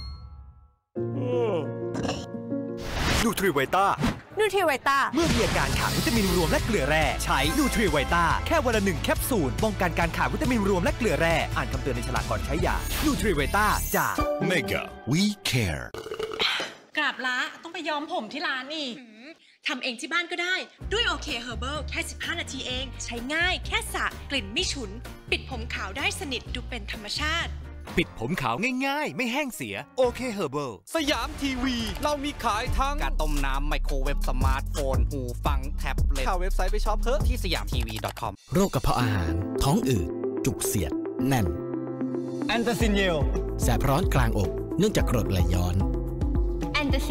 นูทริไวต้าเมื่อมีอาการขาดวิตามินรวมและเกลือแร่ใช้นูทริไวต้าแค่วันละ1 แคปซูลป้องกันการขาดวิตามินรวมและเกลือแร่อ่านคำเตือนในฉลากก่อนใช้ยานูทริไวต้าจาก Mega We Care กราบละต้องไปย้อมผมที่ร้านอีกทำเองที่บ้านก็ได้ด้วยโอเคเฮอร์เบิลแค่15 นาทีเองใช้ง่ายแค่สระกลิ่นไม่ฉุนปิดผมขาวได้สนิทดูเป็นธรรมชาติปิดผมขาวง่ายๆไม่แห้งเสียโอเคเฮอร์เบิลสยามทีวีเรามีขายทั้งการต้มน้ำไมโครเวฟสมาร์ทโฟนหูฟังแท็บเล็ตเข้าเว็บไซต์ไปช็อปเถอะที่สยามทีวี .com โรคกระเพาะอาหารท้องอืดจุกเสียดแน่นแอนตาซินเยลแสบร้อนกลางอกเนื่องจากกรดไหลย้อนแอนตาซิ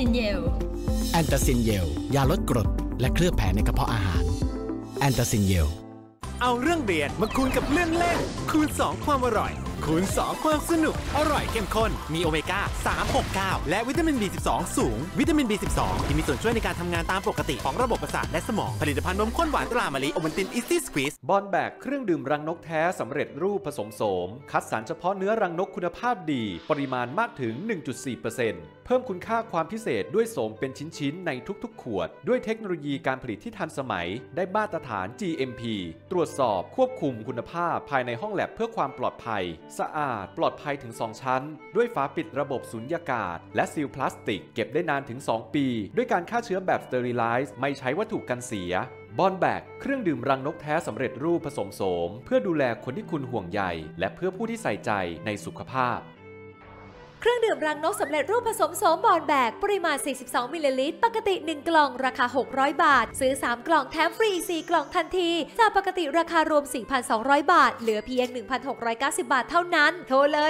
นเยลยาลดกรดและเคลือบแผลในกระเพาะอาหารแอนตาซินเยลเอาเรื่องเรียนมาคูณกับเรื่องเล่นคูณ2ความอร่อยคูณ2ความสนุกอร่อยเข้มข้นมีโอเมก้า 369 และวิตามิน B12 สูงวิตามิน B12 ที่มีส่วนช่วยในการทำงานตามปกติของระบบประสาทและสมองผลิตภัณฑ์นมข้นหวานตรามะลิโอวัลตินอีซี่สควีซบอนแบกเครื่องดื่มรังนกแท้สำเร็จรูปผสมโสมคัดสรรเฉพาะเนื้อรังนกคุณภาพดีปริมาณมากถึง 1.4% เพิ่มคุณค่าความพิเศษด้วยโสมเป็นชิ้นๆในทุกๆขวดด้วยเทคโนโลยีการผลิตที่ทันสมัยได้มาตรฐาน GMP ตรวจสอบควบคุมคุณภาพภายในห้องแลบเพื่อความปลอดภัยสะอาดปลอดภัยถึง 2 ชั้นด้วยฝาปิดระบบสุญญากาศและซีลพลาสติกเก็บได้นานถึง 2 ปีด้วยการฆ่าเชื้อแบบสเตอริไลซ์ไม่ใช้วัตถุกันเสียบอนแบกเครื่องดื่มรังนกแท้สำเร็จรูปผสมโสมเพื่อดูแลคนที่คุณห่วงใยและเพื่อผู้ที่ใส่ใจในสุขภาพเครื่องดื่มรังนกสำเร็จรูปผสมโสมบอนแบกปริมาณ42มิลลิลิตรปกติ1กล่องราคา600บาทซื้อ3กล่องแถมฟรี4กล่องทันทีจากปกติราคารวม 4,200 บาทเหลือเพียง 1,690 บาทเท่านั้นโทรเลย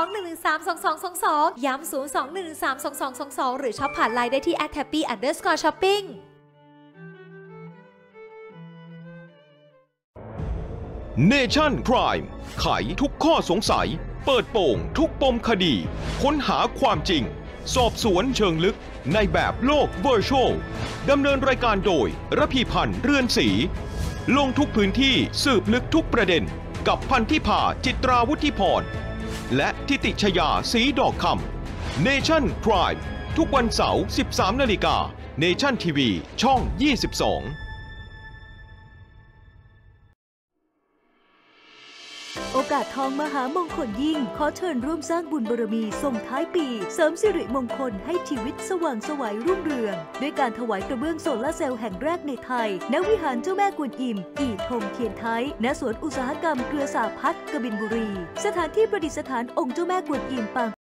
02-113-2222ย้ำ02-113-2222หรือช็อปผ่านไลน์ได้ที่@happy_shopping Nation Crime ไขทุกข้อสงสัยเปิดโปงทุกปมคดีค้นหาความจริงสอบสวนเชิงลึกในแบบโลก Virtual ดำเนินรายการโดยระพีพันธ์เรือนศรีลงทุกพื้นที่สืบลึกทุกประเด็นกับพันธิภาจิตราวุฒิพรและทิติชยาศรีดอกคำ Nation Crime ทุกวันเสาร์ 13 นาฬิกา Nation TV ช่อง 22 โอกาสทองมหามงคลยิ่งขอเชิญร่วมสร้างบุญบารมีส่งท้ายปีเสริมสิริมงคลให้ชีวิตสว่างไสวรุ่งเรืองด้วยการถวายกระเบื้องโซลาร์เซลล์แห่งแรกในไทยณวิหารเจ้าแม่กวนอิมอีทงเทียนไทยณสวนอุตสาหกรรมเกลือสาพัฒน์กบินบุรีสถานที่ประดิษฐานองค์เจ้าแม่กวนอิมปาง